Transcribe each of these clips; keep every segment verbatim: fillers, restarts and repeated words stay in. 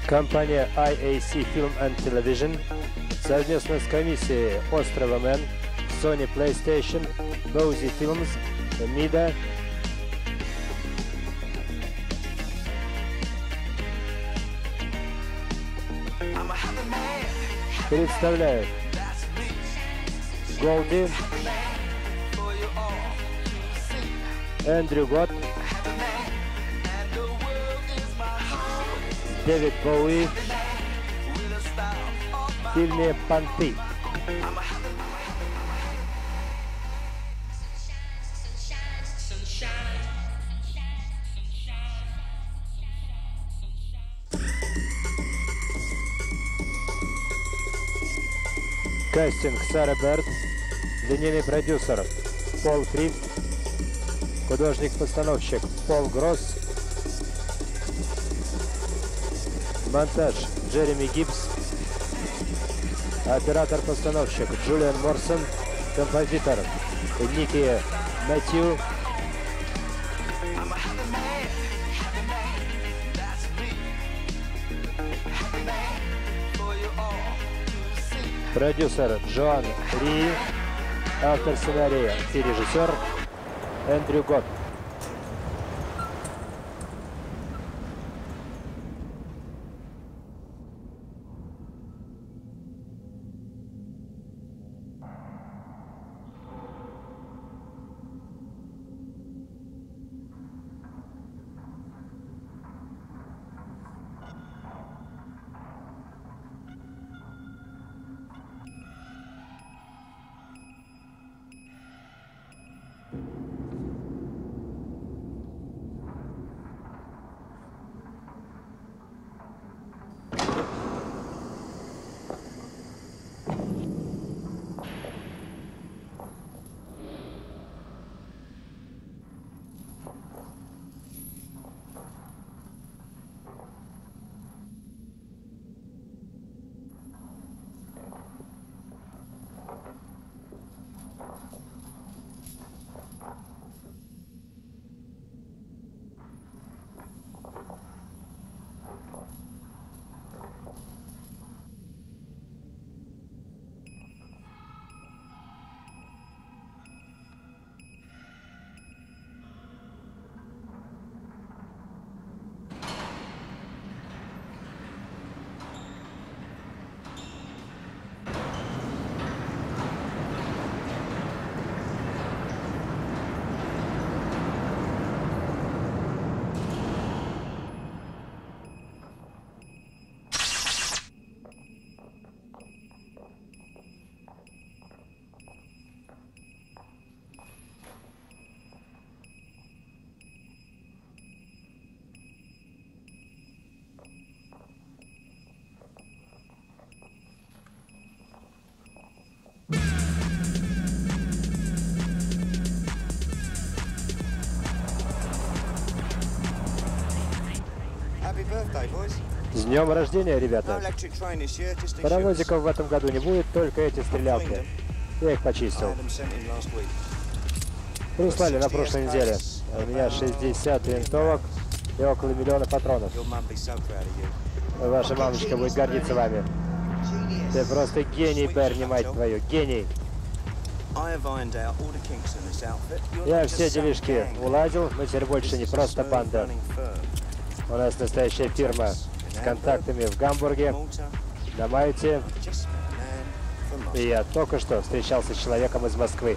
Компания ай эй си Film and Television совместно с комиссией Острова Мэн, Sony PlayStation, Bozy Films, Mida представляют Голди, Эндрю Гот, Дэвид Боуи в фильме «Понты». Кастинг: Сара Берд, линейный продюсер Пол Фрид, художник-постановщик Пол Гросс, монтаж Джереми Гибс, оператор-постановщик Джулиан Морсон, композитор Ники Мэтью, продюсер Джоан Ри, автор сценария и режиссер Эндрю Гот. С днем рождения, ребята! Паровозиков в этом году не будет, только эти стрелялки. Я их почистил. Прислали на прошлой неделе. У меня шестьдесят винтовок и около миллиона патронов. Ваша мамочка будет гордиться вами. Ты просто гений, Берни, мать твою, гений! Я все делишки уладил, мы теперь больше не просто банда. У нас настоящая фирма с контактами в Гамбурге, на Мальте. И я только что встречался с человеком из Москвы.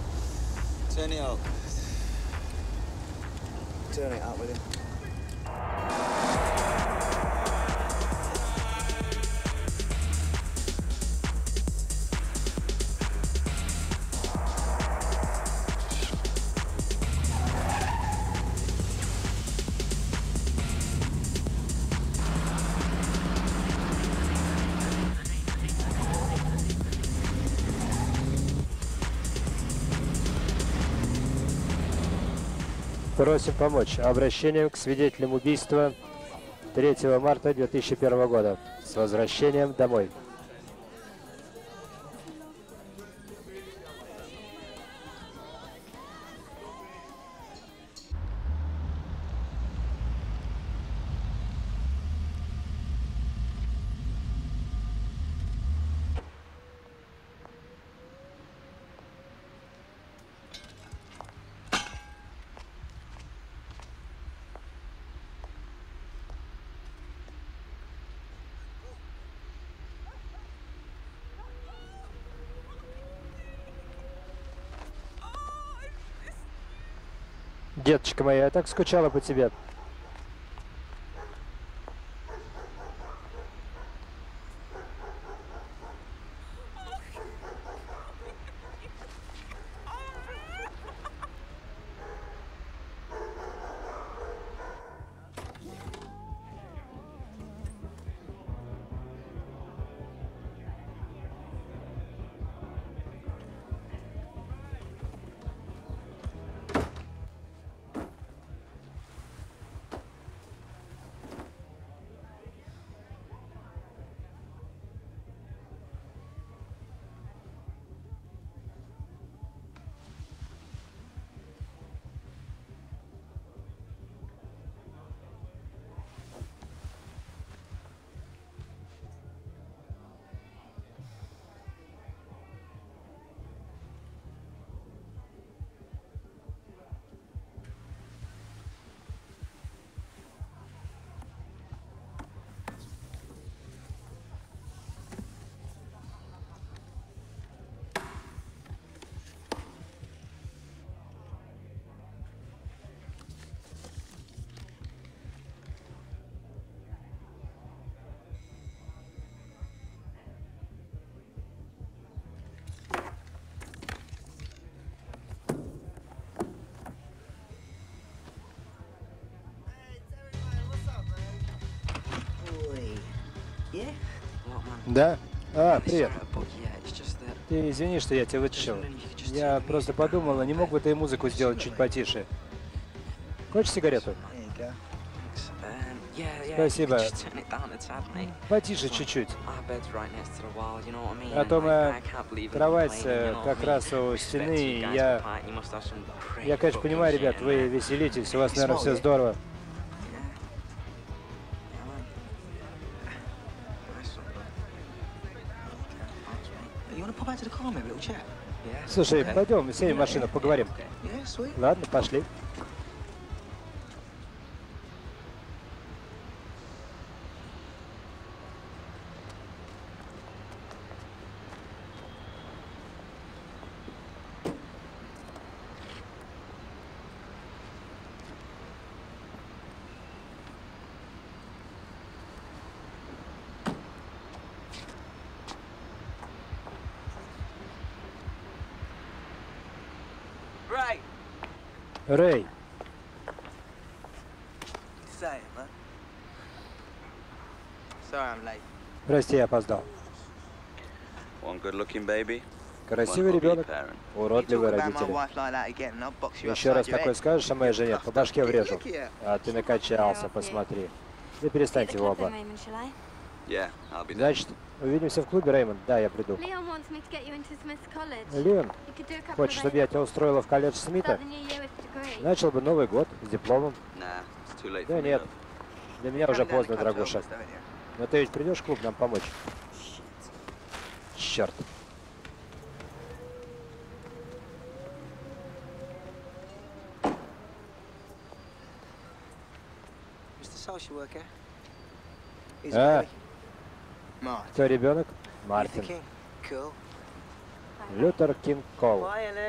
Просим помочь обращением к свидетелям убийства третьего марта две тысячи первого года. С возвращением домой. Деточка моя, я так скучала по тебе. Да? А, привет. Ты извини, что я тебя вытащил. Я просто подумал, а не мог бы ты музыку сделать чуть потише? Хочешь сигарету? Спасибо. Потише чуть-чуть. А то моя кровать как раз у стены, и я... Я, конечно, понимаю, ребят, вы веселитесь, у вас, наверное, все здорово. Слушай, пойдем, сядем в машину, поговорим. Ладно, пошли. Рэй. Прости, я опоздал. Красивый ребенок, уродливые родители. Еще раз такое скажешь о моей жене, по башке врежу. А ты накачался, посмотри. Да перестаньте вы оба. Значит, увидимся в клубе, Реймонд? Да, я приду. Лион, хочешь, чтобы я тебя устроила в колледж Смита? Начал бы Новый год с дипломом. Да нет, для меня уже поздно, дорогуша. Но ты ведь придешь в клуб нам помочь? Черт. А, кто ребенок? Мартин. Лютер Кинг Кол.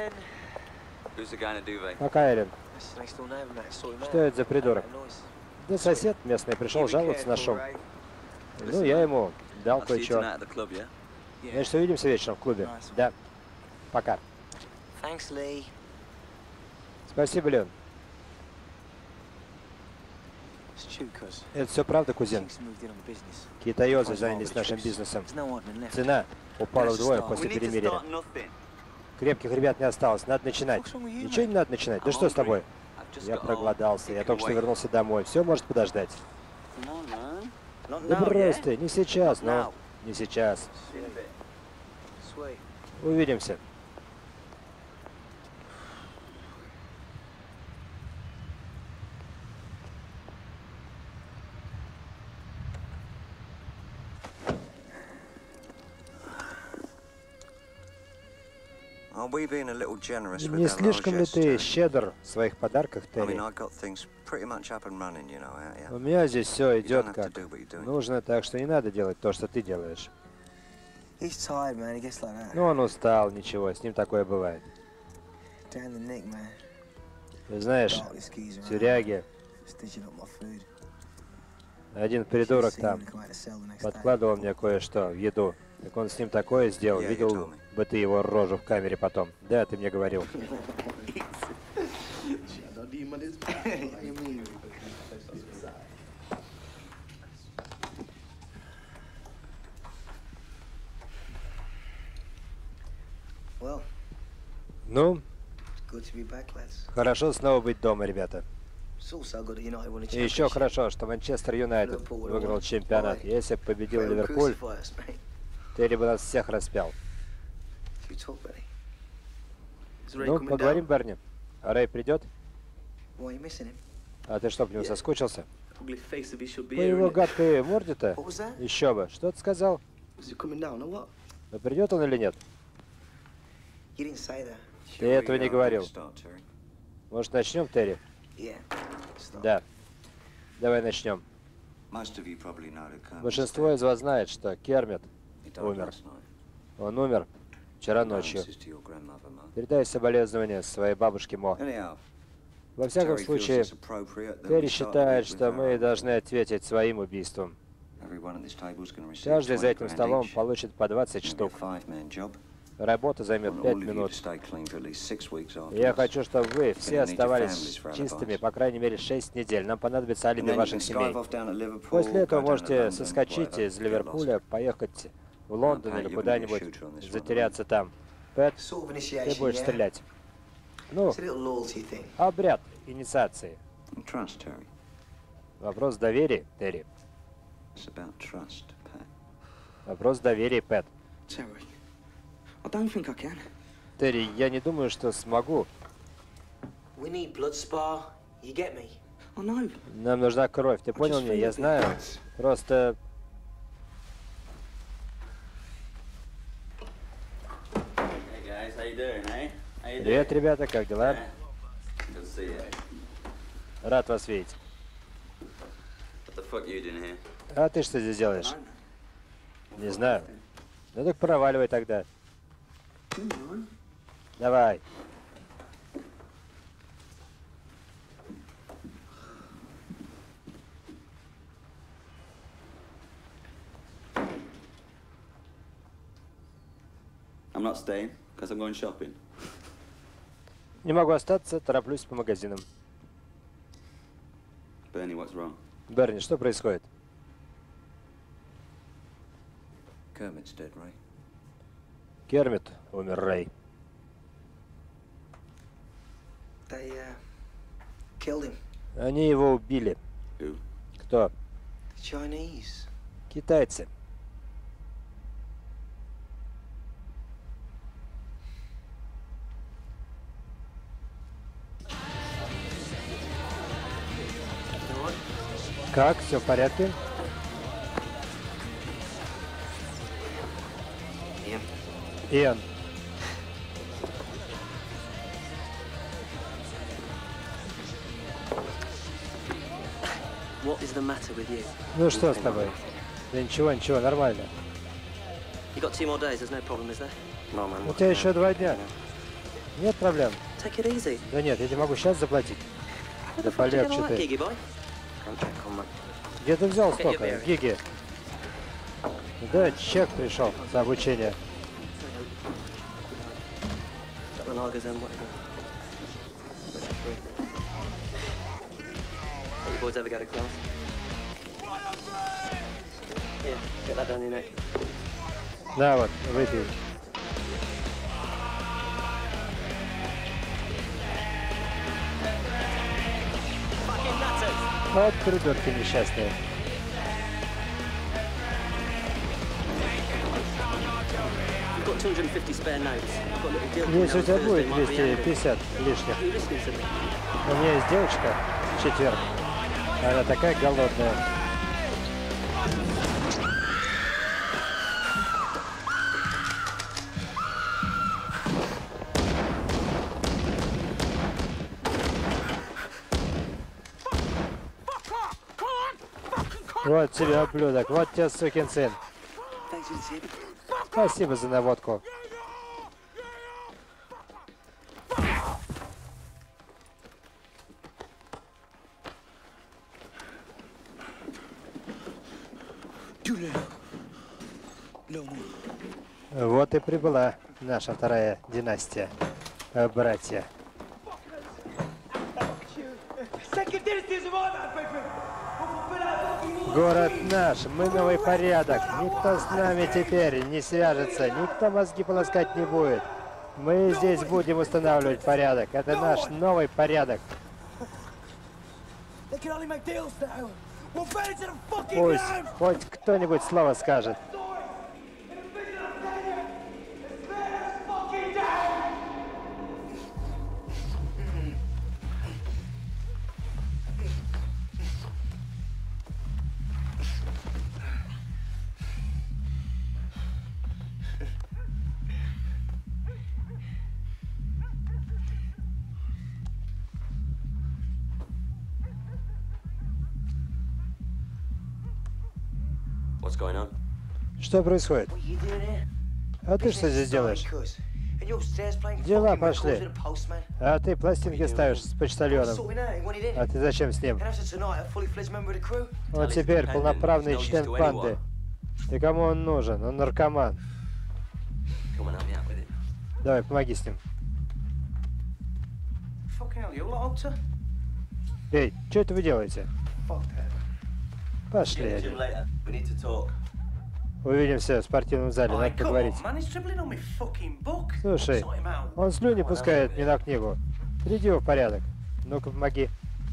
Пока, Эллен. Что это за придурок? Да сосед местный пришел жаловаться на шум. Ну, я ему дал кое-что. Значит, увидимся вечером в клубе. Да. Пока. Спасибо, Леон. Это все правда, кузен? Китаёзы занялись нашим бизнесом. Цена упала вдвое после перемирия. Крепких ребят не осталось. Надо начинать. Ничего не надо начинать. Да что с тобой? Я проголодался. Я только что вернулся домой. Все может подождать. Да брось ты. Не сейчас, но... Не сейчас. Увидимся. Не слишком ли ты щедр в своих подарках, Терри? У меня здесь все идет как нужно, так что не надо делать то, что ты делаешь. Ну, он устал, ничего, с ним такое бывает. Ты знаешь, тюряги, один придурок там подкладывал мне кое-что в еду. Как он с ним такое сделал, видел бы ты его рожу в камере потом. Да, ты мне говорил. Ну, хорошо снова быть дома, ребята. И еще хорошо, что Манчестер Юнайтед выиграл чемпионат. Если бы победил Ливерпуль, Терри бы нас всех распял. Ну, поговорим, Берни. А Рэй придет? А ты что, по нему соскучился? По его гадкой морде-то? Еще бы. Что ты сказал? Да придет он или нет? Ты этого не говорил. Может, начнем, Терри? Да. Давай начнем. Большинство из вас знает, что Кермит умер. Он умер вчера ночью. Передай соболезнования своей бабушке Мо. Во всяком случае, Терри считает, что мы должны ответить своим убийством. Каждый за этим столом получит по двадцать штук. Работа займет пять минут. Я хочу, чтобы вы все оставались чистыми, по крайней мере, шесть недель. Нам понадобится алиби ваших семей. После этого можете соскочить из Ливерпуля, поехать в Лондон или куда-нибудь, затеряться там. Пэт, ты будешь стрелять. Ну, обряд инициации. Вопрос доверия, Терри. Вопрос доверия, Пэт. Терри, я не думаю, что смогу. Нам нужна кровь. Ты понял меня? Я знаю. Просто... Привет, ребята, как дела? Рад вас видеть. А ты что здесь делаешь? Не знаю. Ну так проваливай тогда. Давай. I'm not staying because I'm going shopping. Не могу остаться, тороплюсь по магазинам. Bernie, what's wrong? Берни, что происходит? Kermit's dead, right? Кермит умер, Рэй. They, uh, killed him. Они его убили. Who? Кто? The Chinese. Китайцы. Как? Все в порядке? Ian. Иэн. What is the matter with you? Ну что с тобой? Да ничего, ничего, нормально. You got two more days, there's no problem, is there? No, man. У тебя еще два дня. Нет проблем. Take it easy. Да нет, я не могу сейчас заплатить. What Да the fuck did you get полегче all that ты. giggy, boy? Contract on, man. Где ты взял Get your столько? beer. Гиги. Да, чек пришел за обучение. Got the lagers and whatever. You boys ever go to class? Yeah, get that down your neck. На вот, выпей. Fucking nutters! Вот придурки несчастные. You've got two hundred fifty spare notes. I've got a little deal coming Если у out тебя on будет Thursday, might be двести handy. пятьдесят лишних. You listening to me? У меня есть девочка в четверг. Она такая голодная. Вот тебе, ублюдок. Вот тебе, сукин сын. Thanks for the tip. Спасибо за наводку. Вот и прибыла наша вторая династия, э, братья. Город наш, мы новый порядок. Никто с нами теперь не свяжется, никто мозги полоскать не будет. Мы здесь будем устанавливать порядок. Это наш новый порядок. Пусть хоть кто-нибудь слово скажет. What's going on? Что происходит? А ты что здесь делаешь? Дела пошли. А ты пластинки ставишь с почтальоном. А ты зачем с ним? Вот теперь полноправный член банды. И кому он нужен? Он наркоман. Давай, помоги с ним. Эй, что это вы делаете? Пошли. Увидимся в спортивном зале, надо поговорить. Слушай, он слюни пускает мне на книгу. Приди в порядок. Ну-ка, помоги.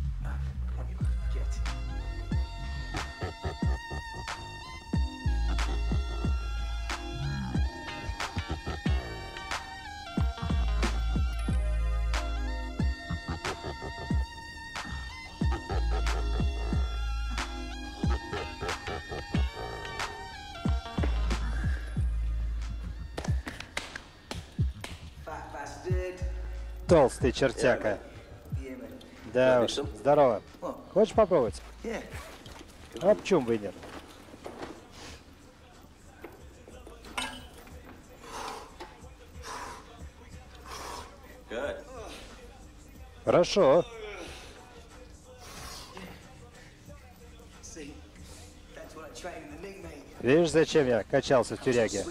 Толстый чертяка. Да уж, здорово. Хочешь попробовать? А почему бы и нет? Хорошо. Видишь, зачем я качался в тюряге?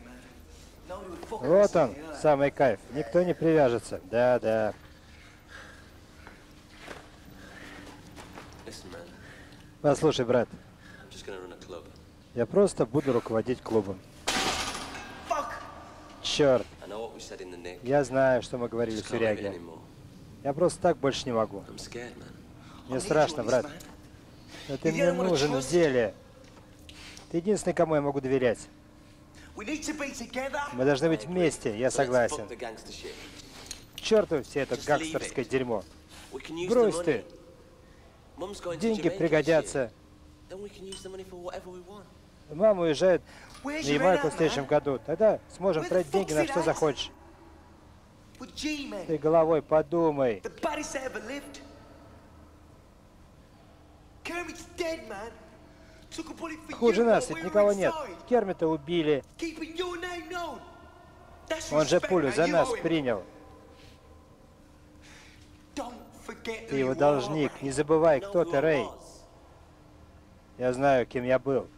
Вот он, самый кайф. Никто не привяжется. Да-да. Послушай, брат. Я просто буду руководить клубом. Черт. Я знаю, что мы говорили в тюряге. Я просто так больше не могу. Мне страшно, брат. Но ты мне нужен в деле. Ты единственный, кому я могу доверять. Мы должны быть вместе, я согласен. К черту все это гангстерское дерьмо. Брось ты. Деньги пригодятся. Мама уезжает на Ямайку в следующем году. Тогда сможем тратить деньги на что захочешь. Ты головой подумай. Хуже нас, ведь никого нет. Кермита убили. Он же пулю за нас принял. Ты его должник. Не забывай, кто ты, Рэй. Я знаю, кем я был.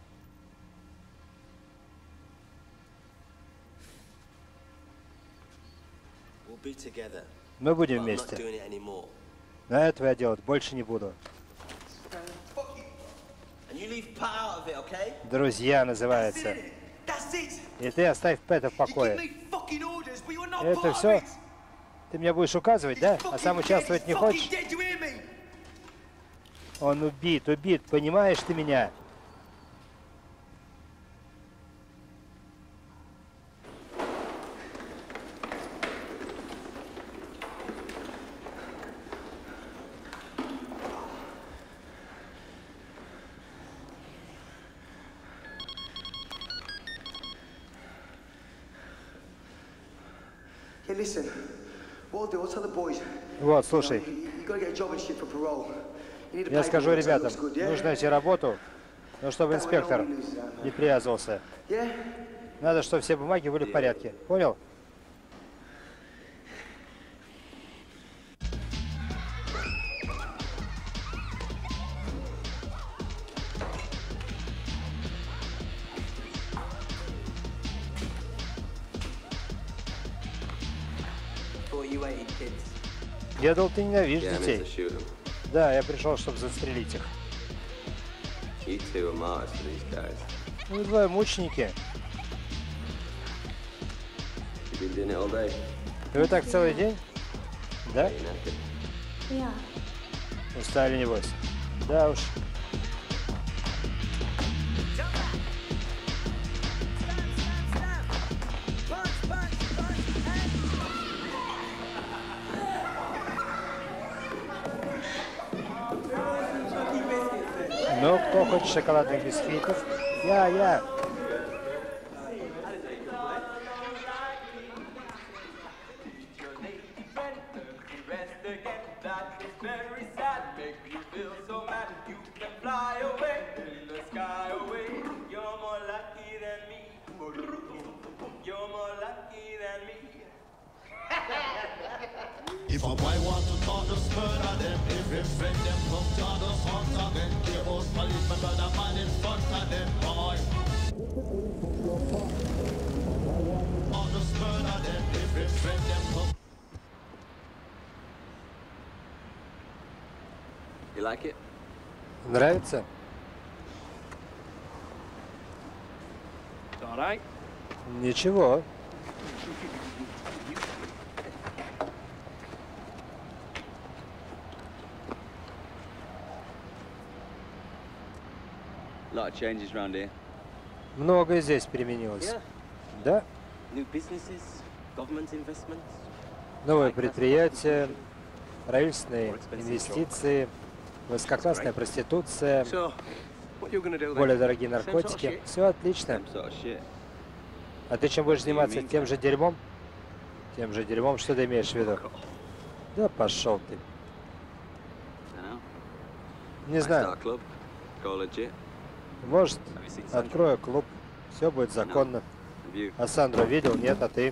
Мы будем вместе. Но этого я делать больше не буду. Друзья называется. И ты оставь Пэта в покое. Это все? Ты мне будешь указывать, да? А сам участвовать не хочешь? Он убит, убит, понимаешь ты меня? Вот, слушай. Я скажу ребятам, нужно найти работу, но чтобы инспектор не привязывался. Надо, чтобы все бумаги были в порядке. Понял? Я думал, ты ненавидишь Yeah, I meant to детей. shoot him. Да, я пришел, чтобы застрелить их. You two are martyrs for these guys. Вы двое мученики. You've been doing it all day. И вы так целый день? Да? Are you knackered? Yeah. Устали, небось? Да уж. Ну, кто хочет шоколадных бисквитов? Я, я. If a boy want to talk, just murder them. If him friend them, come charge us once again. Care about police, my brother man in front of them, boy. Or just murder them. If him friend them, come. You like it? Нравится? All right. Ничего. A lot of changes around here. Многое здесь переменилось. Yeah. Да? New businesses, government investments. Новые предприятия, правительственные инвестиции, высококлассная проституция, So, what you gonna do then? более дорогие Same sort of наркотики. shit. Все отлично. Same sort of shit. А ты чем будешь заниматься? Тем же дерьмом? Тем же дерьмом? Что ты имеешь в виду? Да пошел ты. I know. Не I знаю. start a club. Go legit. Может, Have you seen Sandra? открою клуб. Все будет законно. Have you? А Сандру видел? Нет, а ты?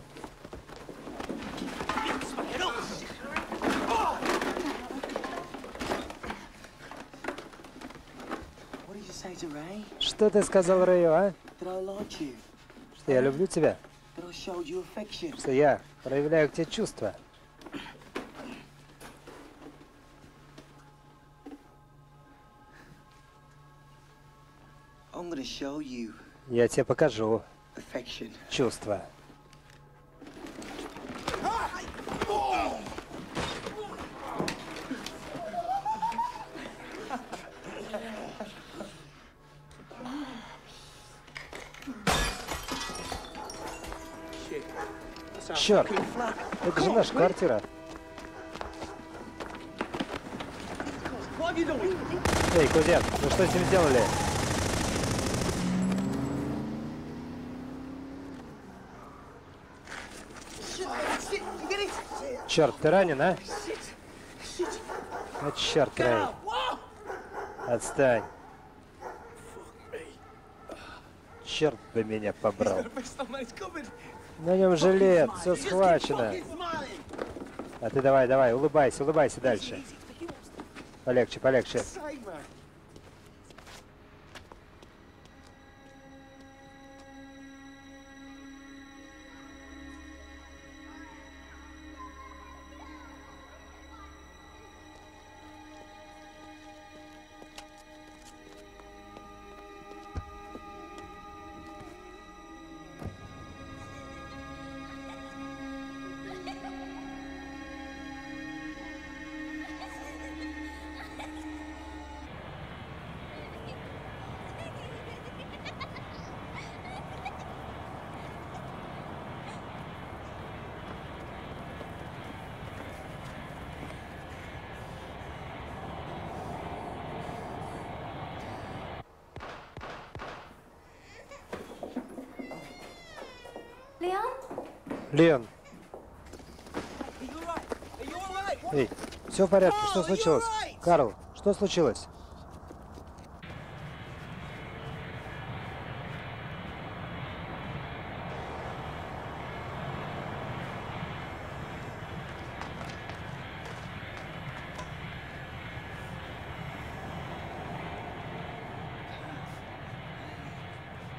What did you say to Ray? Что ты сказал Рэю, а? That I like you? Что я люблю тебя? That I showed you affection? Что я проявляю к тебе чувства? I'm gonna show you Я тебе покажу affection. чувства. Черт, это же наша квартира. Эй, кузен, вы что с ним сделали? Черт, ты ранен, а? А черт, Рэй. Отстань. Черт бы меня побрал. На нем жилет, все схвачено. А ты давай, давай, улыбайся, улыбайся дальше. Полегче, полегче. Leon? Лен. Эй, все в порядке, что случилось? Карл, что случилось?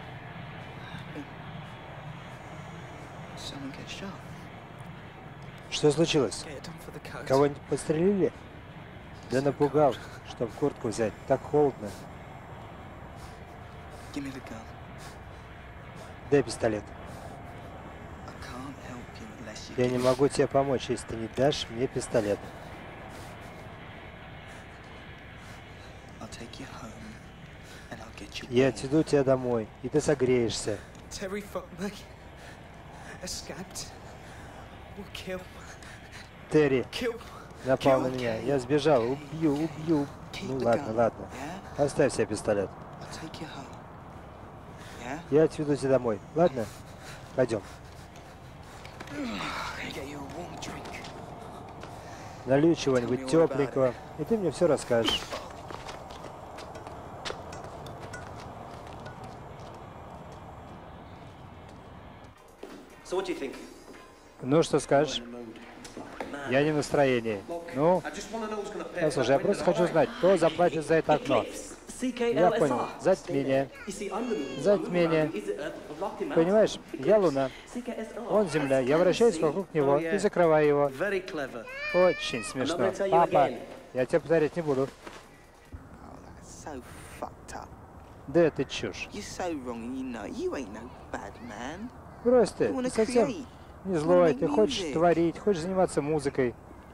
Someone gets shot. Что случилось? Кого-нибудь подстрелили? Да напугал, чтоб куртку взять. Так холодно. Give me the gun. Дай пистолет. I can't help you unless you Я give не me- могу тебе помочь, если ты не дашь мне пистолет. I'll take you home and I'll get you Я warm. отведу тебя домой, и ты согреешься. Terry fucked me. Escaped. Will kill. Терри Kill. напал на меня. Я сбежал. Убью, убью. Keep Ну the ладно, gun, ладно. Yeah? Оставь себе пистолет. I'll take you home. Yeah? Я отведу тебя домой. Ладно? Пойдем. I'm gonna get you a warm drink. Налью чего-нибудь тепленького, и ты мне все расскажешь. So what do you think? Ну, что скажешь? Я не в настроении. Ну, послушай, я просто хочу знать, кто заплатит за это окно. Я понял. Затмение. Затмение. Понимаешь, я Луна, он Земля. Я вращаюсь вокруг него и закрываю его. Very clever. Очень смешно. Папа, я тебе повторять не буду. Oh, that's so fucked up. Да это чушь. You're so wrong and you know it. You ain't no bad man. Брось ты, You wanna ты совсем create. не злой. Ты хочешь творить, хочешь заниматься музыкой.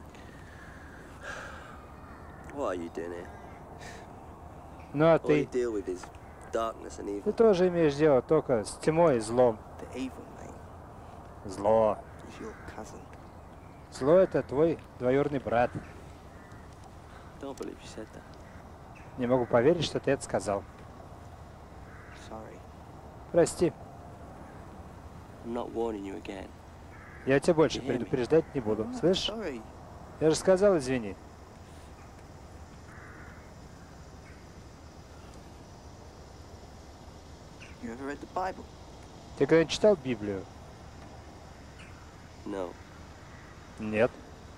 What are you doing here? Ну а All you ты, deal with is darkness and ты evil. тоже имеешь дело только с тьмой и злом. The evil, mate, Зло. is your cousin. Зло — это твой двоюродный брат. Don't believe you said that. Не могу поверить, что ты это сказал. Sorry. Прости, I'm not warning you again. я тебя больше предупреждать не буду. Oh, Слышишь? sorry. Я же сказал, извини. You ever read the Bible? Ты когда читал Библию? No. Нет.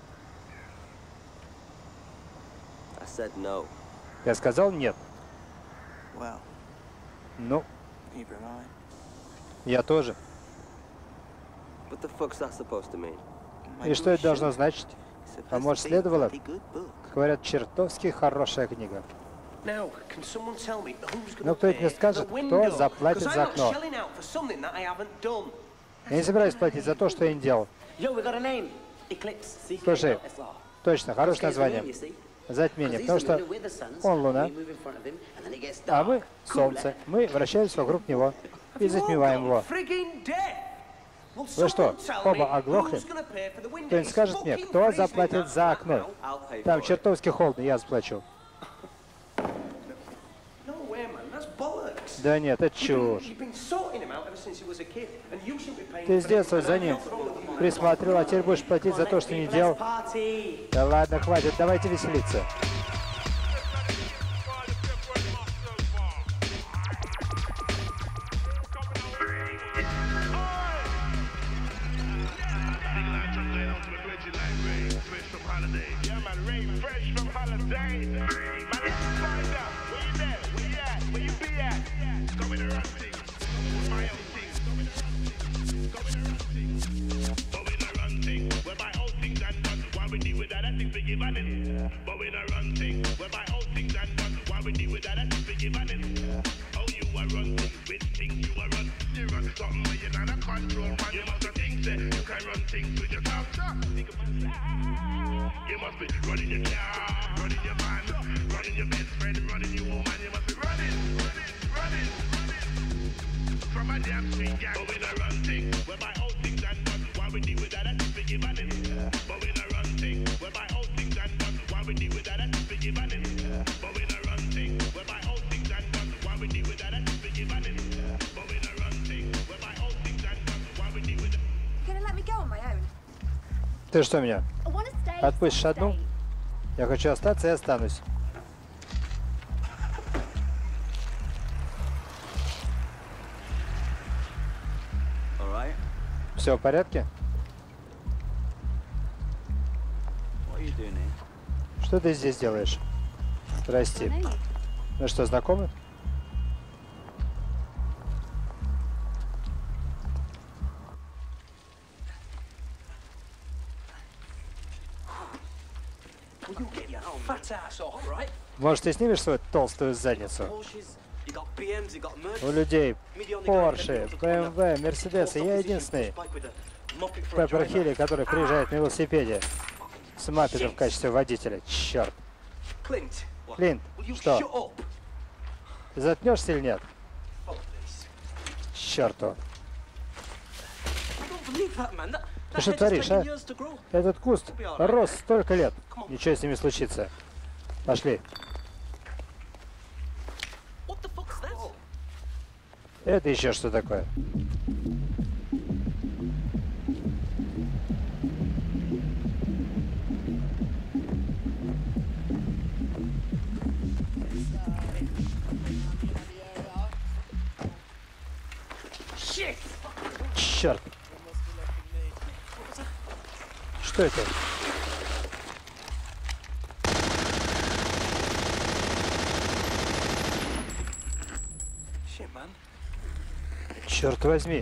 I said no. Я сказал нет. Well, Ну, neither am I. я тоже. What the fuck's that supposed to mean? И что это должно значить? It's А supposed может, to be a следовало? bloody good book. Говорят, чертовски хорошая книга. Now, can someone tell me who's Ну, going to кто-нибудь мне pay скажет, the кто window? заплатит Because за I'm not окно? shelling out for something that I haven't done. Я не собираюсь платить за то, что я не делал. Yo, we got a name. Eclipse. Слушай, точно, хорошее название. Затмение, потому что он Луна, а мы Солнце. Мы вращаемся вокруг него и затмеваем его. Вы что, оба оглохли? Кто-нибудь скажет мне, кто заплатит за окно? Там чертовски холодно, я заплачу. Да нет, это чушь. Ты с детства за ним присмотрел, а теперь будешь платить за то, что не делал? Да ладно, хватит, давайте веселиться. Ты что меня? Отпустишь одну? Я хочу остаться и останусь. All right. Все в порядке? What are you doing here? Что ты здесь делаешь? Прости. Ну что, знакомы? fat ass off, right? Может, ты снимешь свою толстую задницу? Porsches, you got B Ms, you got У Mercs. людей Me the only guy Порше, that бэ эм вэ, Мерседесы. Я единственный в Пепперхилле, который приезжает на велосипеде с маппетом в качестве водителя. Черт. Clint, Клинт, will you что? shut up? Ты заткнешься или нет? Fuck this. Черту. I don't believe that, man. That, Ты that что hedge has творишь, taken а? years to grow. Этот куст рос столько лет. Ничего с ними случится. Пошли. What the fuck's that? Это еще что такое? Shit! Черт. Что это? Shit, man. Черт возьми.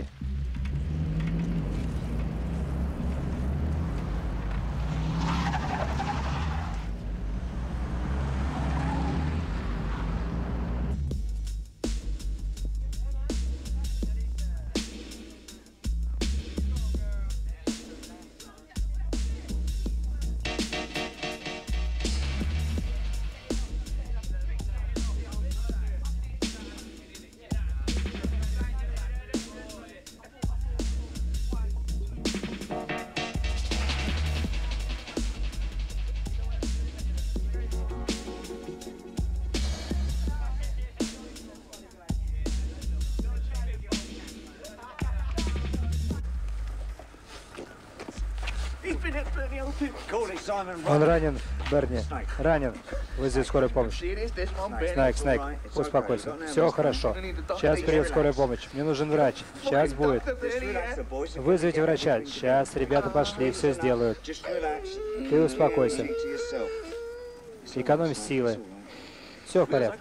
Он ранен, Берни. Ранен. Вызови скорую помощь. Снайк, Снайк, успокойся. Все хорошо. Сейчас приедет скорая помощь. Мне нужен врач. Сейчас будет. Вызовите врача. Сейчас ребята пошли, все сделают. Ты успокойся. Экономь силы. Все в порядке.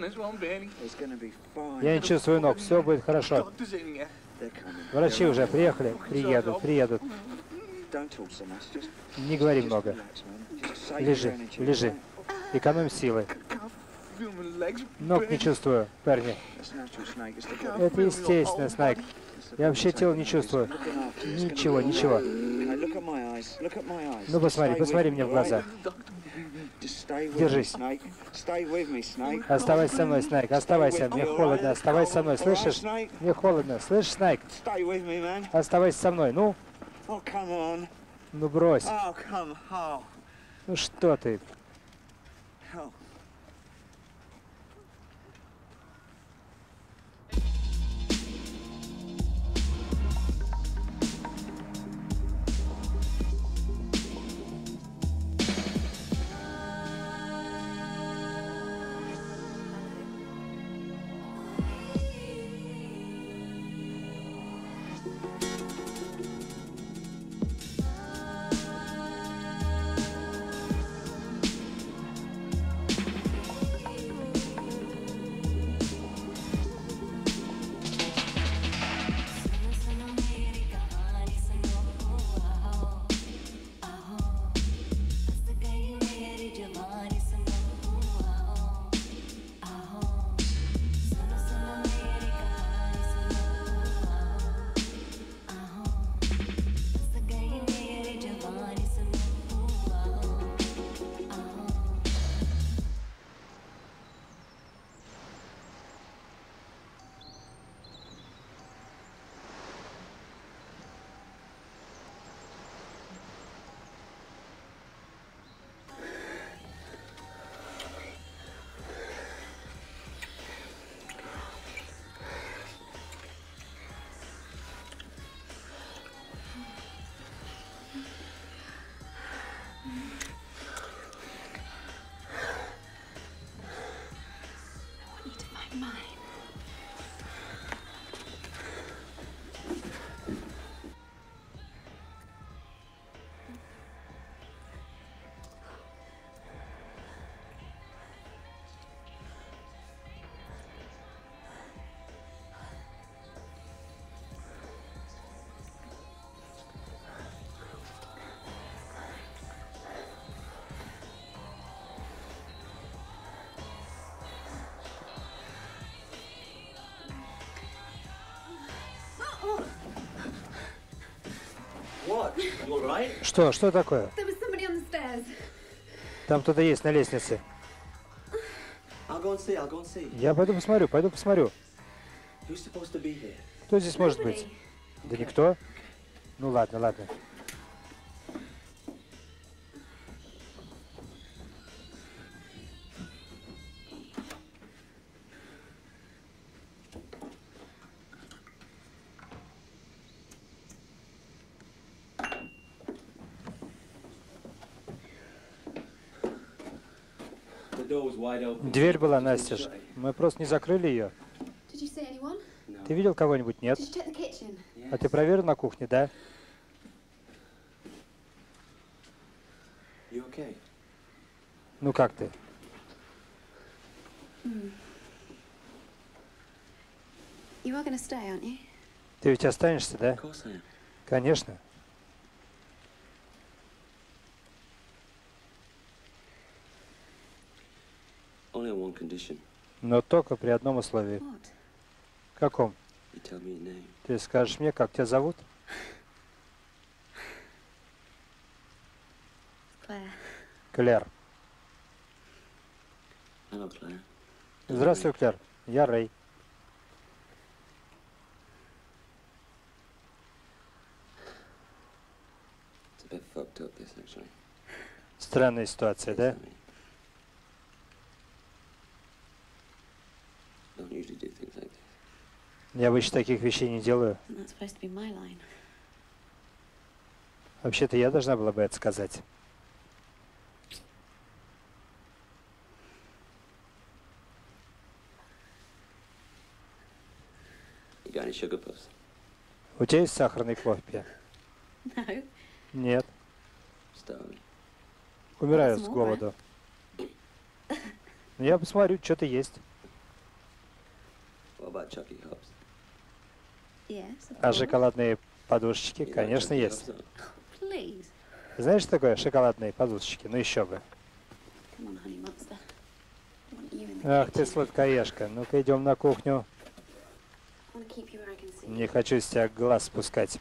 Я не чувствую ног. Все будет хорошо. Врачи уже приехали. Приедут, приедут. Не говори много. Лежи, лежи. Экономь силы. Ног не чувствую, Берни. Это естественно, Снайк. Я вообще тело не чувствую. Ничего, ничего. Ну посмотри, посмотри мне в глаза. Держись. Оставайся со мной, Снайк. Оставайся. Мне холодно. Оставайся со мной. Слышишь? Мне холодно. Слышишь, Снайк? Оставайся со мной. Ну? Ну брось. Ну что ты? all right? Что? Что такое? There was somebody on the stairs. Там кто-то есть на лестнице. I'll go and see, I'll go and see. Я пойду посмотрю, пойду посмотрю. Who's supposed to be here? Кто здесь может быть? Nobody. Да никто? Ну ладно, ладно. The door was wide open. Дверь была настежь. Мы просто не закрыли ее. Did you see anyone? Ты видел кого-нибудь? Нет. Did you check the kitchen? А ты проверил на кухне, да? You okay? Ну как ты? You are going to stay, aren't you? Ты ведь останешься, да? Of course I am. Конечно. Only on one condition. Но только при одном условии. What? Каком? You tell me your name. Ты скажешь мне, как тебя зовут? Claire. Клэр. Hello, Claire. Здравствуй, Клэр. Я Рэй. It's a bit fucked up, this, actually. Странная ситуация, да? I don't usually do things like this. Я обычно таких вещей не делаю. Isn't that supposed to be my line? Вообще-то я должна была бы это сказать. You got any sugar puffs? У тебя есть сахарный хлопья? No. Нет. Starving. Умираю What's с more, голоду. Ну, я посмотрю, что-то есть. What about Chucky Hobbs? Yes, of А course. шоколадные подушечки, You know конечно, Chucky есть. Hobbs, huh? Please. Знаешь, что такое шоколадные подушечки? Ну еще бы. Come on, honey monster. I want you in the Ах ты kitchen. сладкоежка. Ну-ка идем на кухню. I want to keep you where I can see. Не хочу с тебя глаз спускать.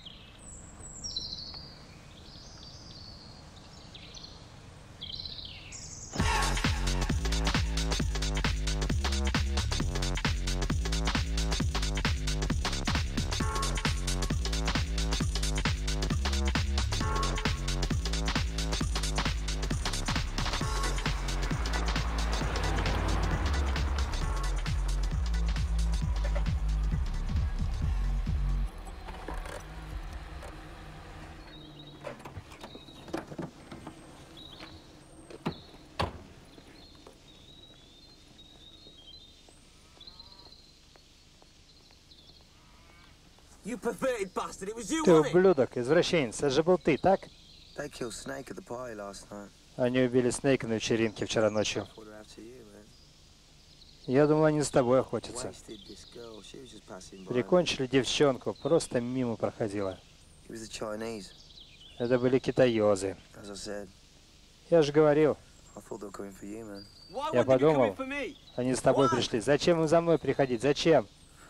You perverted bastard, it was you, Ты wasn't it? ублюдок, извращенец. Это же был ты, так? They killed Snake at the party last night. Они убили Снейка на вечеринке вчера ночью. What they're after you, man? Я думал, они с тобой охотятся. Wasted this girl. She was just passing by. Прикончили девчонку, просто мимо проходила. It was the Chinese, Это были китаёзы. as I said. Я же говорил, I thought they were coming for you, man. Why Я would they be coming подумал, for me? они с тобой пришли. Зачем им за мной приходить? Зачем?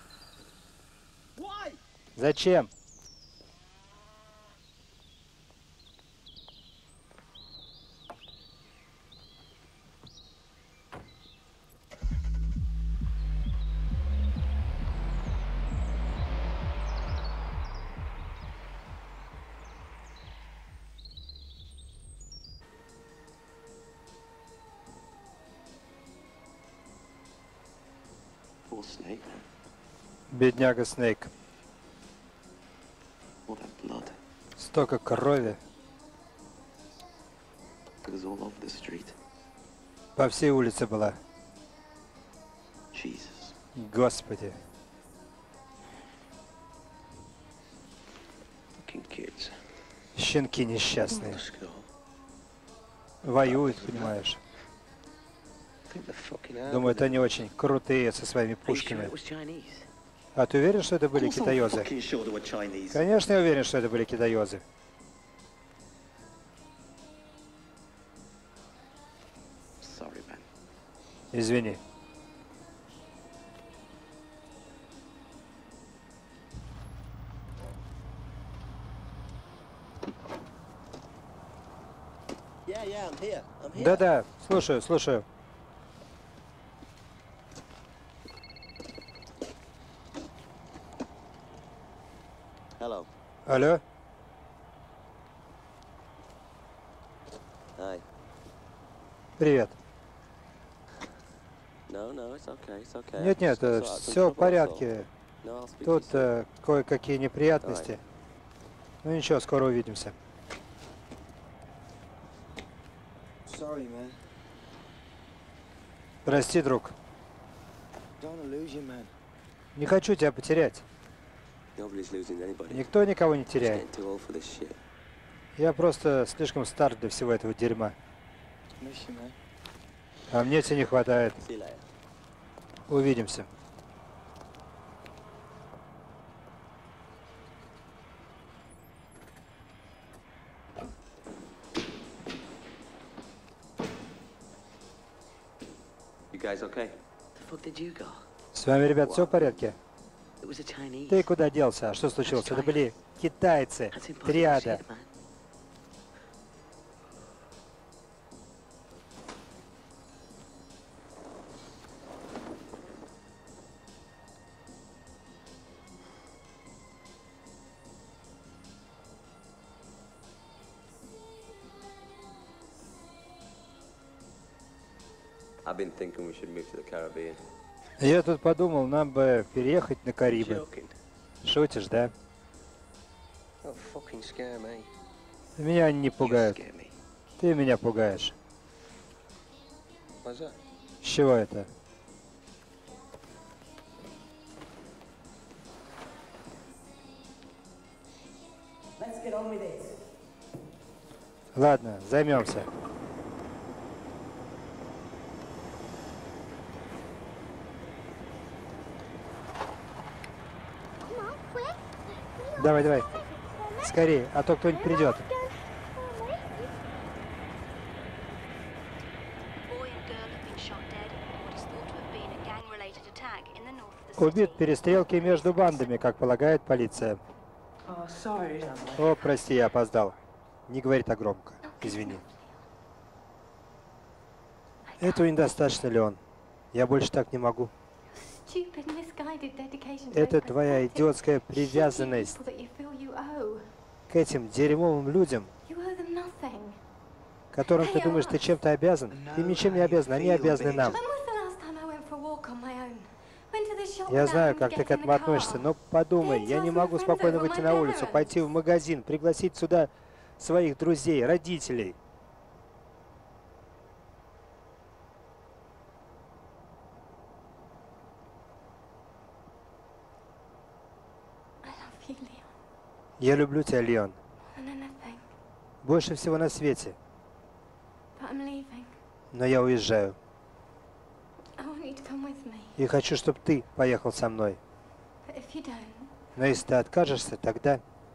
Why? Зачем? Poor Snake, man. Бедняга Снейк. All that blood. Столько крови It was all over the street. по всей улице была. Jesus. Господи. Fucking kids. Щенки несчастные. Let's go. Воюют, понимаешь. Think they're fucking out. Думают, они очень крутые со своими Are you sure пушками. it was Chinese? А ты уверен, что это были Of course I'm китаёзы? fucking sure they were Chinese. Конечно, я уверен, что это были китаёзы. Sorry, man. Извини. here. I'm here. Да-да, слушаю, слушаю. Hello. Алло? Hi. Привет. No, no, it's okay, it's okay. Нет-нет, It's all right. все в порядке. No, I'll speak to Тут you soon. э, кое-какие неприятности. Ну ничего, скоро увидимся. Sorry, man. Прости, друг. Don't wanna lose you, man. Не хочу тебя потерять. Nobody's losing anybody. Никто никого не Just теряет. getting too old for this shit. Я просто слишком стар для всего этого дерьма. Miss you, man. А мне тебя не хватает. See you later. Увидимся. You guys okay? The fuck did you go? С вами, ребят, все в порядке? It was a Chinese. Ты куда делся? А что случилось? Это были китайцы. That's impossible Триада. shit, man. I've been thinking we should move to the Caribbean. Я тут подумал, нам бы переехать на Карибы. Joking. Шутишь, да? Don't fucking scare me. Меня они не You пугают. scare me. Ты меня пугаешь. Why's that? С чего это? Ладно, займемся. Давай, давай. Скорее, а то кто-нибудь придет. Убит в перестрелке между бандами, как полагает полиция. О, прости, я опоздал. Не говори так громко. Извини. Этого недостаточно, Леон. Я больше так не могу. Это твоя идиотская привязанность к этим дерьмовым людям, которым ты думаешь, ты чем-то обязан. Ты ничем не обязан, они обязаны нам. Я знаю, как ты к этому относишься, но подумай, я не могу спокойно выйти на улицу, пойти в магазин, пригласить сюда своих друзей, родителей. Я люблю тебя, Леон. Больше всего на свете. Но я уезжаю. И хочу, чтобы ты поехал со мной. Но если ты откажешься, тогда...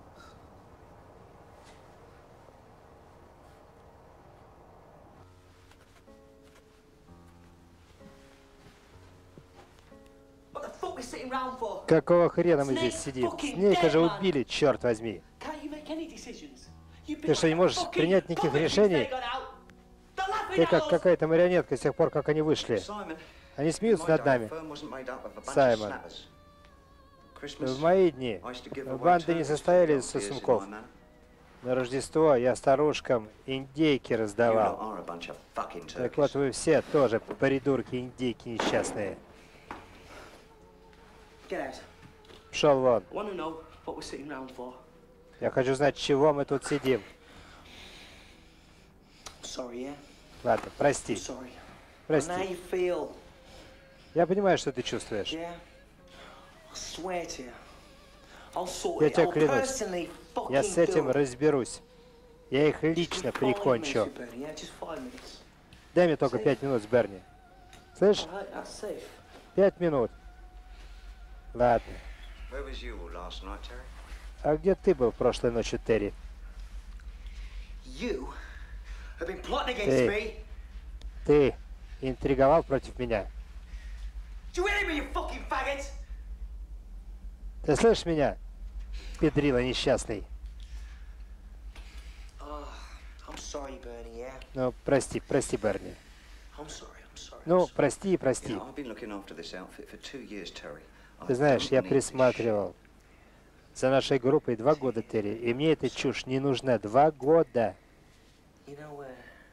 Какого хрена мы здесь сидим? Снейка же убили, черт возьми. Ты что, не можешь принять никаких решений? Ты как какая-то марионетка с тех пор, как они вышли. Они смеются над нами. Саймон. В мои дни банды не состояли из сосунков. На Рождество я старушкам индейки раздавал. Так вот вы все тоже придурки, индейки несчастные. Пшел вон. Я хочу знать, чего мы тут сидим. Ладно, прости. Прости. Я понимаю, что ты чувствуешь. Я тебе клянусь. Я с этим разберусь. Я их лично прикончу. Дай мне только пять минут с Берни. Слышь? Пять минут. Ладно. А где ты был прошлой ночью, Терри? Ты, ты интриговал против меня. Ты слышишь меня, педрила несчастный? I'm sorry, Bernie, yeah? Ну, прости, прости, Берни. I'm sorry, I'm sorry. Ну, прости и You прости. know, I've been looking after this outfit for two years, Terry. I Ты знаешь, don't я need this присматривал за нашей группой два года, Терри, и мне эта чушь не нужна. Два года. shit. You know, uh,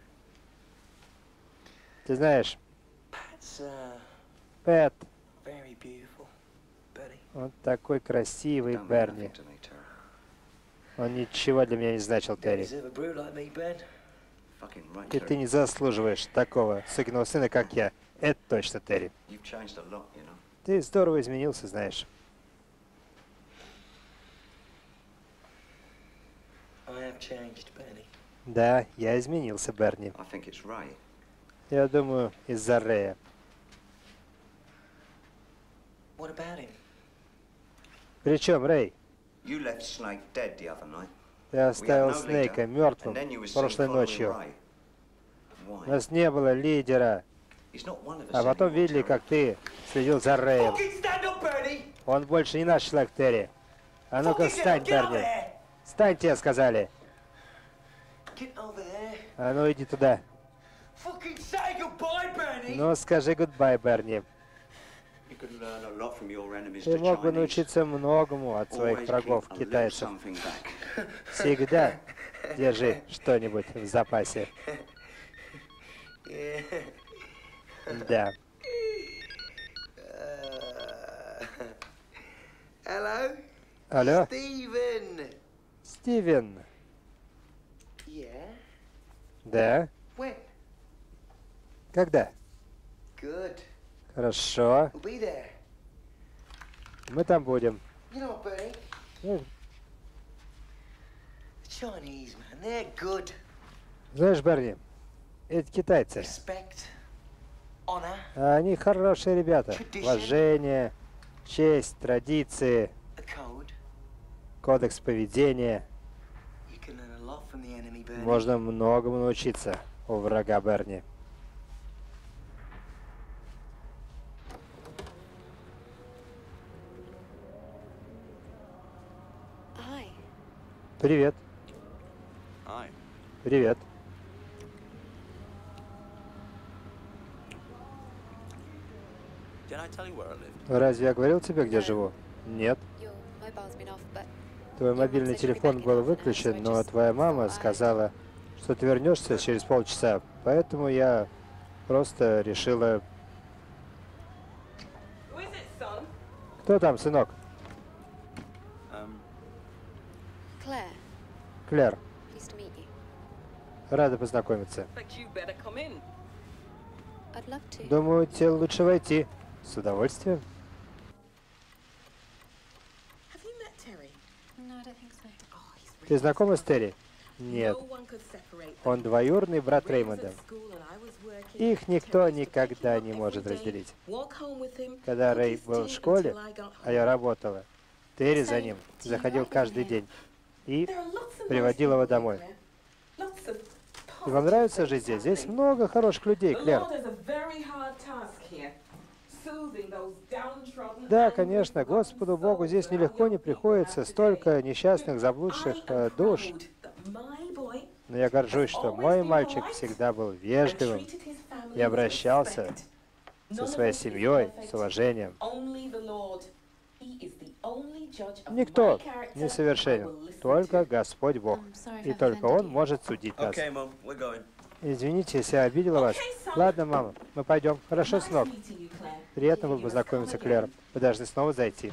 Ты знаешь, Pat's uh, Пэт, very beautiful, Betty. он такой красивый, Don't mean Берни. nothing to me, Terry. Он ничего для меня не значил, Терри. Daddy's ever brewed like me, Ben? Fucking right, И ты Terry. не заслуживаешь такого сукиного сына, как я. Это точно, Терри. You've changed a lot, you know. Ты здорово изменился, знаешь. I have changed, Benny. Да, я изменился, Берни. I think it's right. Я думаю, из-за Рэя. What about him? Причем, Рэй, You left Snake dead the other night. ты We had оставил no Снейка leader, мертвым and then you were seen прошлой following ночью. Ray. У Why? нас не было лидера. He's not one of us А потом anymore, видели, Terry. как ты следил за Рэем. Fucking stand up, Bernie! Он больше не наш человек, Терри. А ну-ка Fucking встань, get up Берни. there! Встань, тебе сказали. Get over there. А ну иди туда. Fucking say goodbye, Bernie! Ну скажи гудбай, Берни. You could learn a lot from your enemies, Ты the мог бы Chinese. научиться многому от своих Always врагов, keep a little китайцев. something back. Всегда держи что-нибудь в запасе. Yeah. Да. Uh, hello? Алло, Steven! Стивен. Yeah? Да? When? Когда? Good. Хорошо. We'll be there. Мы там будем. You know what, Bernie? Ну, The Chinese, man, they're good. знаешь, Берни, эти китайцы, Respect, honor, они хорошие ребята. Уважение, честь, традиции, a code. кодекс поведения. You can learn a lot from the enemy, Bernie. Можно многому научиться у врага, Берни. Hi. Привет. Aye. Привет. Did I tell you where I lived? Разве я говорил тебе, где живу? Нет. Your mobile's been off, but Твой мобильный телефон был выключен, но твоя мама сказала, что ты вернешься через полчаса. Поэтому я просто решила... Кто там, сынок? Um, Claire, Клэр. pleased to meet you. Рада познакомиться. I'd love to. Думаю, тебе лучше войти. С удовольствием. Have you met Terry? No, I don't think so. Oh, he's really Ты знакома с Терри? Нет. No one could separate them. Он двоюродный брат Ray was Реймонда. at school and I was working. Их никто Terry used to pick никогда him up не every может day, разделить. walk home with him, Когда cook Рэй his был в tea школе, until I got а я home. работала, Терри за ним заходил каждый день и There are lots of nice приводил его people домой. here. Lots of И вам нравится жить здесь? Здесь много хороших людей, The Клэр. Lord has a very hard task here, soothing those downtrodden Да, and конечно, rotten Господу Богу здесь souls нелегко our не young people приходится, have столько today. несчастных, I заблудших э, am душ. proud that my boy Но я горжусь, что мой мальчик всегда был вежливым and treated his family и обращался with respect. со None of своей us is семьей perfect. с уважением. Only the Lord. He is the only judge of Никто my character не I совершенен, will listen только to. Господь Бог. I'm sorry if И I've только offended Он you. может судить нас. okay, Mum, we're going. Извините, если я обидела вас. Ладно, мама, мы пойдем. Хорошо, Nice сынок. meeting you, Claire. Приятно было You must познакомиться, come Клэр. again. Вы должны снова зайти.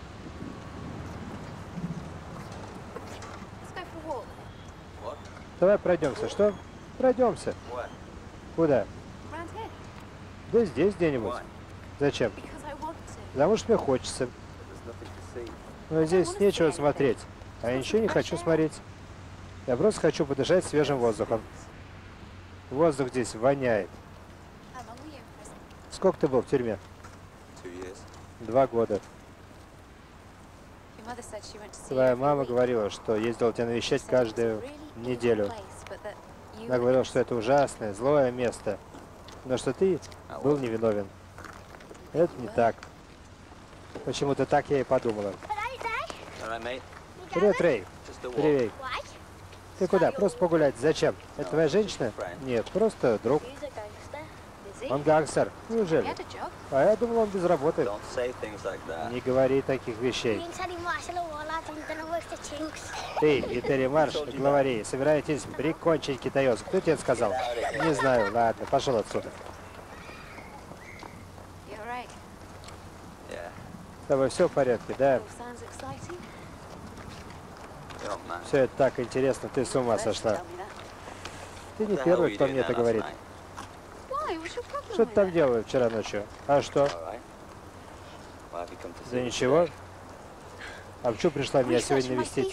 Let's go for a walk. What? Давай пройдемся. Что? Пройдемся. What? Куда? Round here. Да здесь где-нибудь. Why? Зачем? Because I want to. Потому что мне хочется. There's nothing to see. Но здесь нечего смотреть. А я ничего не хочу смотреть. Я просто хочу подышать свежим воздухом. Воздух здесь воняет. How long were you in prison? Сколько ты был в тюрьме? Two years. Два года. Your mother said she went to see you Твоя every мама week. говорила, что ездила тебя навещать She said it was a каждую really неделю. evil place, but that you Она were говорила, что innocent. это ужасное, злое место. Но что ты был невиновен. Это не так. Почему-то так я и подумала. All right, mate. Привет, Рэй. Just a walk. Привет. Ты куда? Просто погулять. Зачем? Это твоя женщина? Нет, просто друг. Он гангстер. Неужели? А я думал, он без работы. Don't say things like that. Не говори таких вещей. Ты и Терри Марш, главари, собираетесь прикончить китаёза. Кто тебе это сказал? Не знаю. Ладно, пошел отсюда. Yeah. С тобой все в порядке, да? You're man. Все это так интересно, ты с ума сошла. Ты не первый, кто мне это говорит. Что ты там делал вчера ночью? А что? Да ничего. А почему пришла меня сегодня навестить?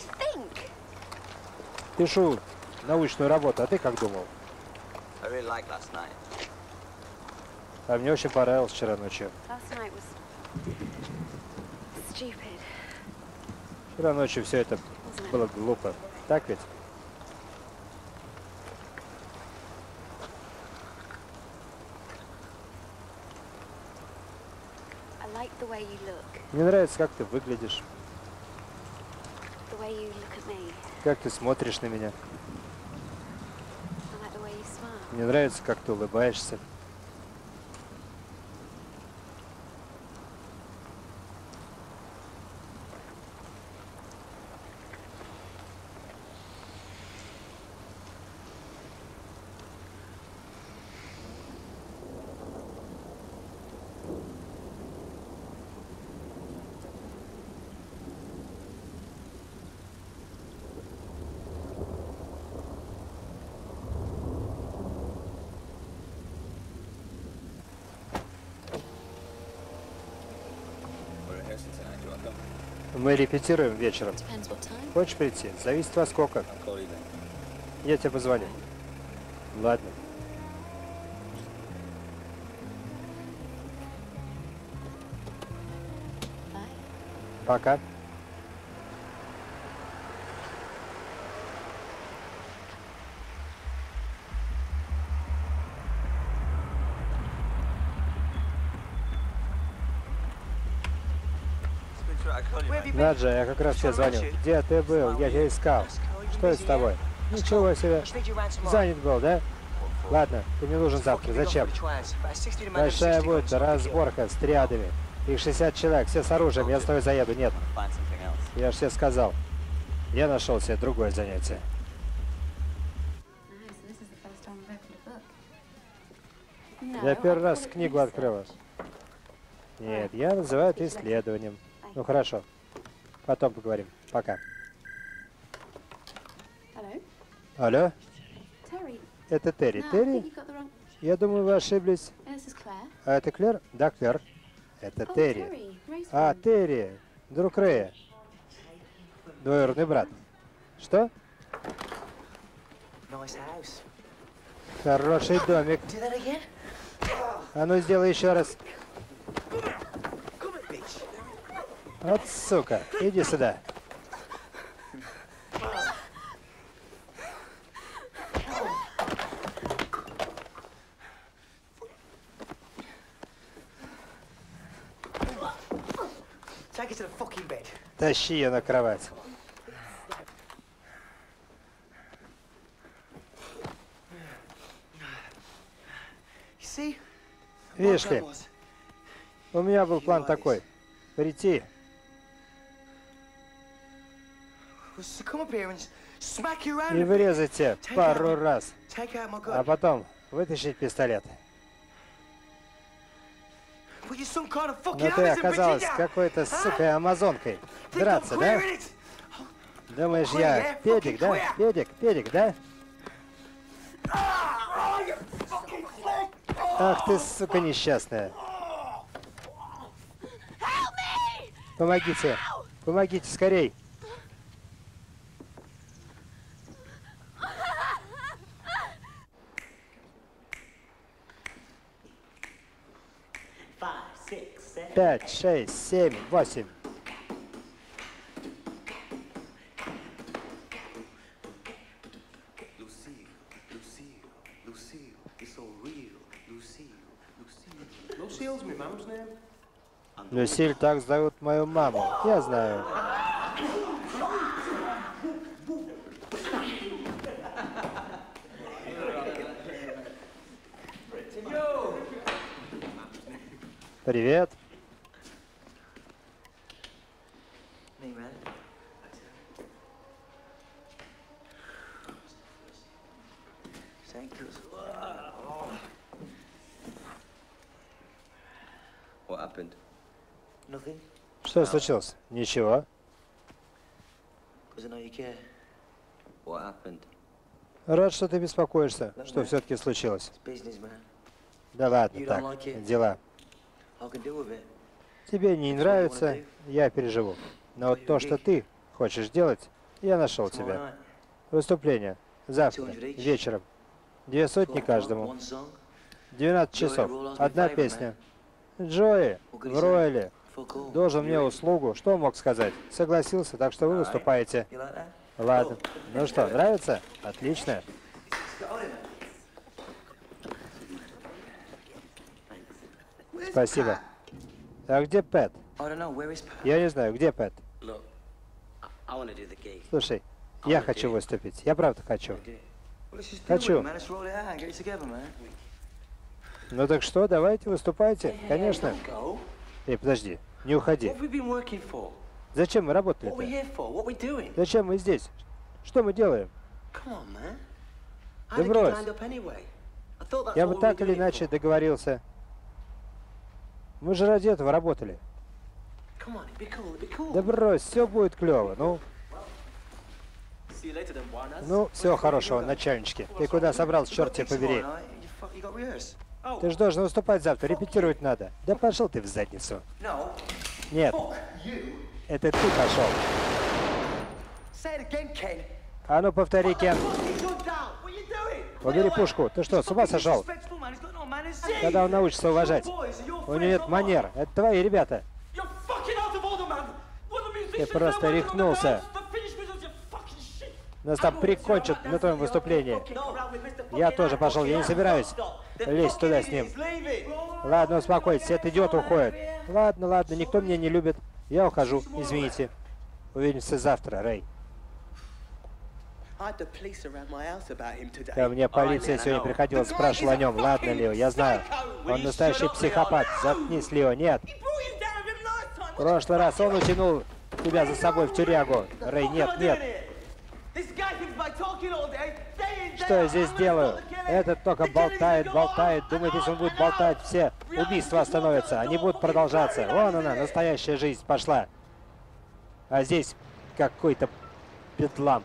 Пишу научную работу, а ты как думал? А мне очень понравилось вчера ночью. Вчера ночью все это было глупо. Так ведь? Мне нравится, как ты выглядишь. Как ты смотришь на меня. Мне нравится, как ты улыбаешься. Мы репетируем вечером. Хочешь прийти? Зависит во сколько. Я тебе позвоню. Ладно. Пока. Наджа, я как раз тебе звонил. Где ты был? Я тебя искал. Что это с тобой? Ничего себе. Занят был, да? Ладно, ты мне нужен завтра. Зачем? Большая будет разборка с триадами. Их шестьдесят человек, все с оружием. Я с тобой заеду. Нет. Я же тебе сказал. Я нашел себе другое занятие. Я первый раз книгу открыла. Нет, я называю это исследованием. Ну хорошо. Потом поговорим. Пока. Алло? Это Терри. Терри? Я думаю, вы ошиблись. А это Клэр? Да, Клэр. Это Терри. А, Терри. Друг Рэя. Двоюродный брат. Что? Хороший домик. А ну сделай еще раз. Вот сука, иди сюда. Тащи ее на кровать. Видишь ли, у меня был план такой. Прийти. И вырезать тебя пару раз. А потом вытащить пистолет. Но ты оказалась какой-то, сука, амазонкой. Драться, да? Думаешь, я педик, да? Педик, педик, да? Ах ты, сука, несчастная. Помогите. Помогите, скорей. Пять, шесть, семь, восемь. Люсиль, так зовут мою маму. Я знаю. Привет. Me, man. Thank you. What happened? Nothing. Что случилось? Ничего. Because I know you care. What happened? Рад, что ты беспокоишься, что все-таки случилось. It's business, man. Да ладно, You don't так, like it? дела. I can deal with it. Тебе не нравится, я переживу. Но вот то, что ты хочешь делать, я нашел Tomorrow тебя. night, Выступление. Завтра, вечером. Две сотни каждому. one song двенадцать часов. Одна песня. Джои в рояле for cool. должен мне услугу. Что он мог сказать? Согласился, так что вы выступаете. You like that? Ладно. Ну что, нравится? Отлично. Спасибо. А где Пэт? I don't know. Where is Pat? Я не знаю, где Пэт? Look, I, I want to do the gig. Слушай, я хочу выступить. Я правда хочу. Well, let's just deal with Хочу. it, man. Let's roll it out and get it together, man. Ну так что, давайте, выступайте. Конечно. Go. Эй, подожди, не уходи. What have we been working for? Зачем мы What we работали-то? here for? What we doing? Зачем мы здесь? Что мы делаем? Come on, man. Да How did you брось. lined up anyway? I thought that's Я what бы we were так или doing it иначе for. договорился. Мы же ради этого работали. Come on, it'd be cool. It'd be cool. Да брось, все будет клево. Ну, See you later then, Warners. ну, всего хорошего, начальнички. Ты куда собрался, черт тебя побери? Tomorrow night, you fuck- you got rehearse. Ты же должен выступать завтра, репетировать надо. Да пошел ты в задницу. No. Нет, Fuck you. это ты пошел. Say it again, Ken. А ну повтори, Кен. Fucking gun down. What are you doing? Убери пушку. Ты что, с ума сошел? Disrespectful, man. He's got no manners. Когда он научится уважать? У него нет манер. Это твои ребята. You're fucking out of order, man. What the musicians Ты просто are working on the рехнулся. bands, the finished results, you fucking shit. Нас там прикончат на твоем выступлении. Я тоже пошел, я не собираюсь лезть туда с ним. Ладно, успокойтесь, этот идиот уходит. Ладно, ладно, никто меня не любит. Я ухожу, извините. Увидимся завтра, Рэй. I had the police around my house about him today. Ко мне полиция сегодня приходила, спрашивала о нем. Ладно, Лео, я знаю. Он настоящий психопат. Заткнись, Лео, нет. He brought you down with him last time. В прошлый раз он утянул тебя за собой в тюрягу. Рэй, нет, нет. This guy thinks by talking all day, day in, day Что я out, здесь I'm gonna делаю? stop the killing. Этот только The killings болтает, will go болтает. on. Думает, если он будет And болтать, now, все убийства остановятся. Они будут продолжаться. Вон она, настоящая жизнь пошла. А здесь какой-то бедлам.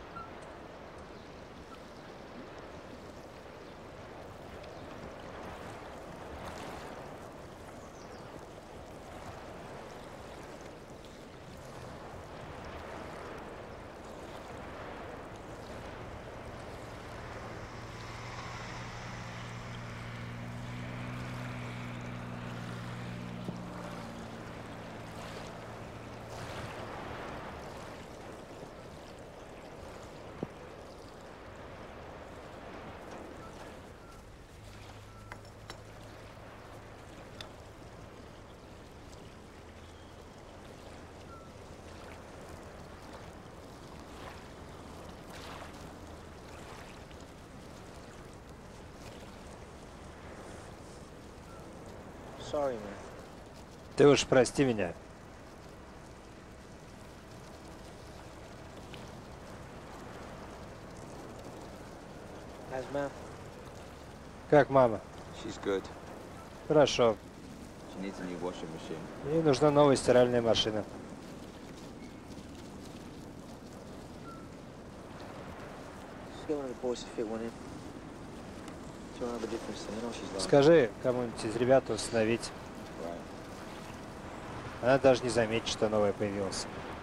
Sorry, man. Ты уж прости меня. How's Mom? Как мама? She's good. Хорошо. She needs a new washing machine. Ей нужна новая стиральная машина. Just get one of the boys to fit one in. She won't have a difference then. I know she's like. Скажи кому-нибудь из ребят установить. Right. Она даже не заметит, что новое появилось.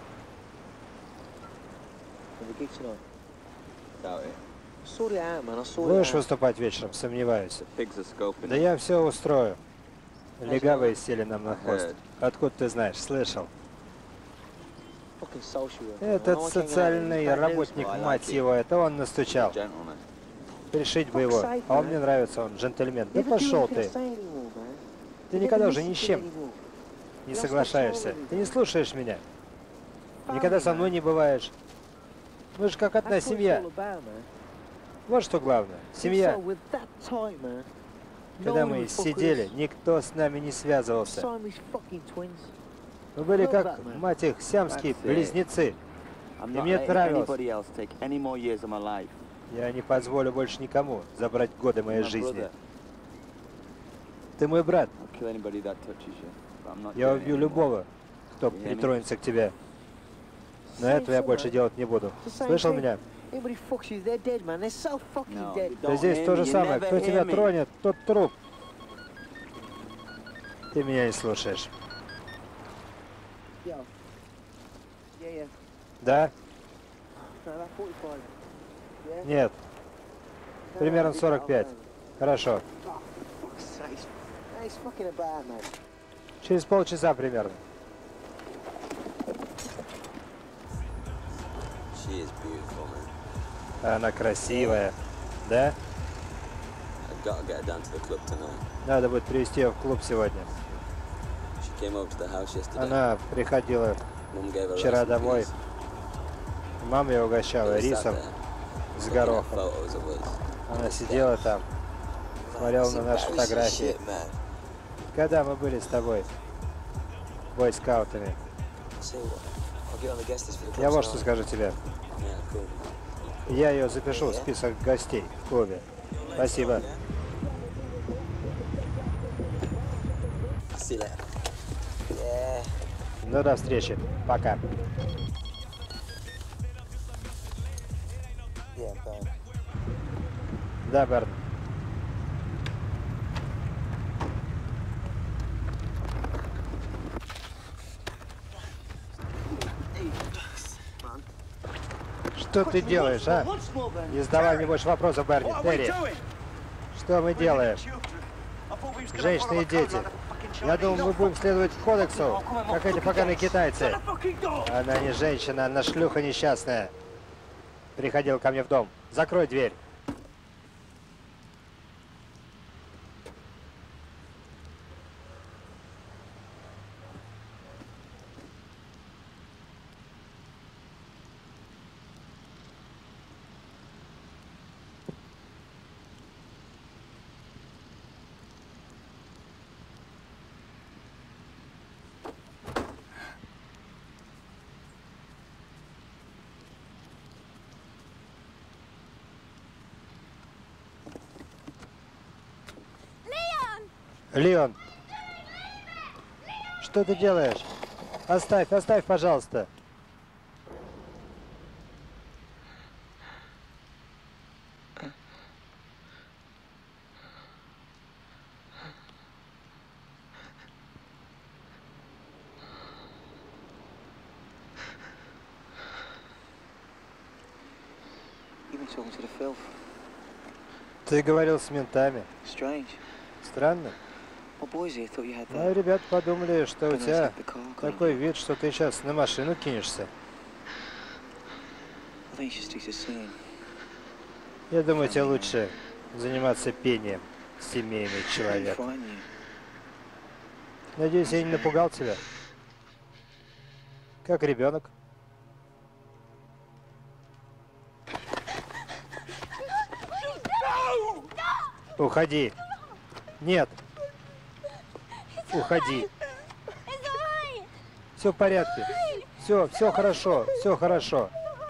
Have a gig tonight. Doubt it. Sort it out, man. I'll sort Будешь it out. выступать вечером? Сомневаюсь. The pigs are scoping Да it. я все устрою. Легавые сели нам на хвост. Heard. Откуда ты знаешь? Слышал. Fucking social worker. man. I Этот know I can't get out of социальный it. работник, I like мать it. его, это он настучал. Gentleman. Пришить бы его. А он мне нравится, он джентльмен. Да пошел ты. Ты никогда уже ни с чем не соглашаешься. Ты не слушаешь меня. Никогда со мной не бываешь. Мы же как одна семья. Вот что главное. Семья. Когда мы сидели, никто с нами не связывался. Мы были как, мать их, сиамские близнецы. И мне это нравилось. Я не позволю больше никому забрать годы моей жизни. Ты мой брат. Я убью любого, кто притронется к тебе. Но этого я больше делать не буду. Слышал меня? Да здесь то же самое. Кто тебя тронет, тот труп. Ты меня не слушаешь. Да? Нет. Примерно сорок пять. Хорошо. Через полчаса примерно. Она красивая, да? Надо будет привезти ее в клуб сегодня. Она приходила вчера домой. Мама ее угощала рисом с горохом. Она сидела там, смотрела на наши фотографии. Когда мы были с тобой, бойскаутами. Я вот что скажу тебе. Я ее запишу в список гостей в клубе. Спасибо. Ну, до встречи. Пока. Да, Берн. Что ты делаешь, а? Не задавай мне больше вопросов, Берни. Терри, что мы делаем? Женщины и дети. Я думал, мы будем следовать кодексу, как эти поганые китайцы. Она не женщина, она шлюха несчастная. Приходил ко мне в дом. Закрой дверь. Леон! Что ты делаешь? Оставь, оставь, пожалуйста. Ты говорил с ментами. Странно. Мои ребята подумали, что у тебя такой вид, что ты сейчас на машину кинешься. Я думаю, тебе лучше заниматься пением, семейный человек. Надеюсь, я не напугал тебя. Как ребенок. Уходи. Нет. Уходи. Все в порядке. Все, все хорошо, все хорошо.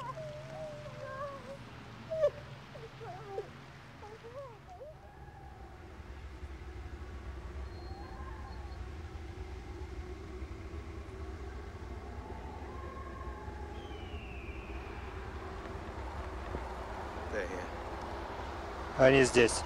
Они здесь.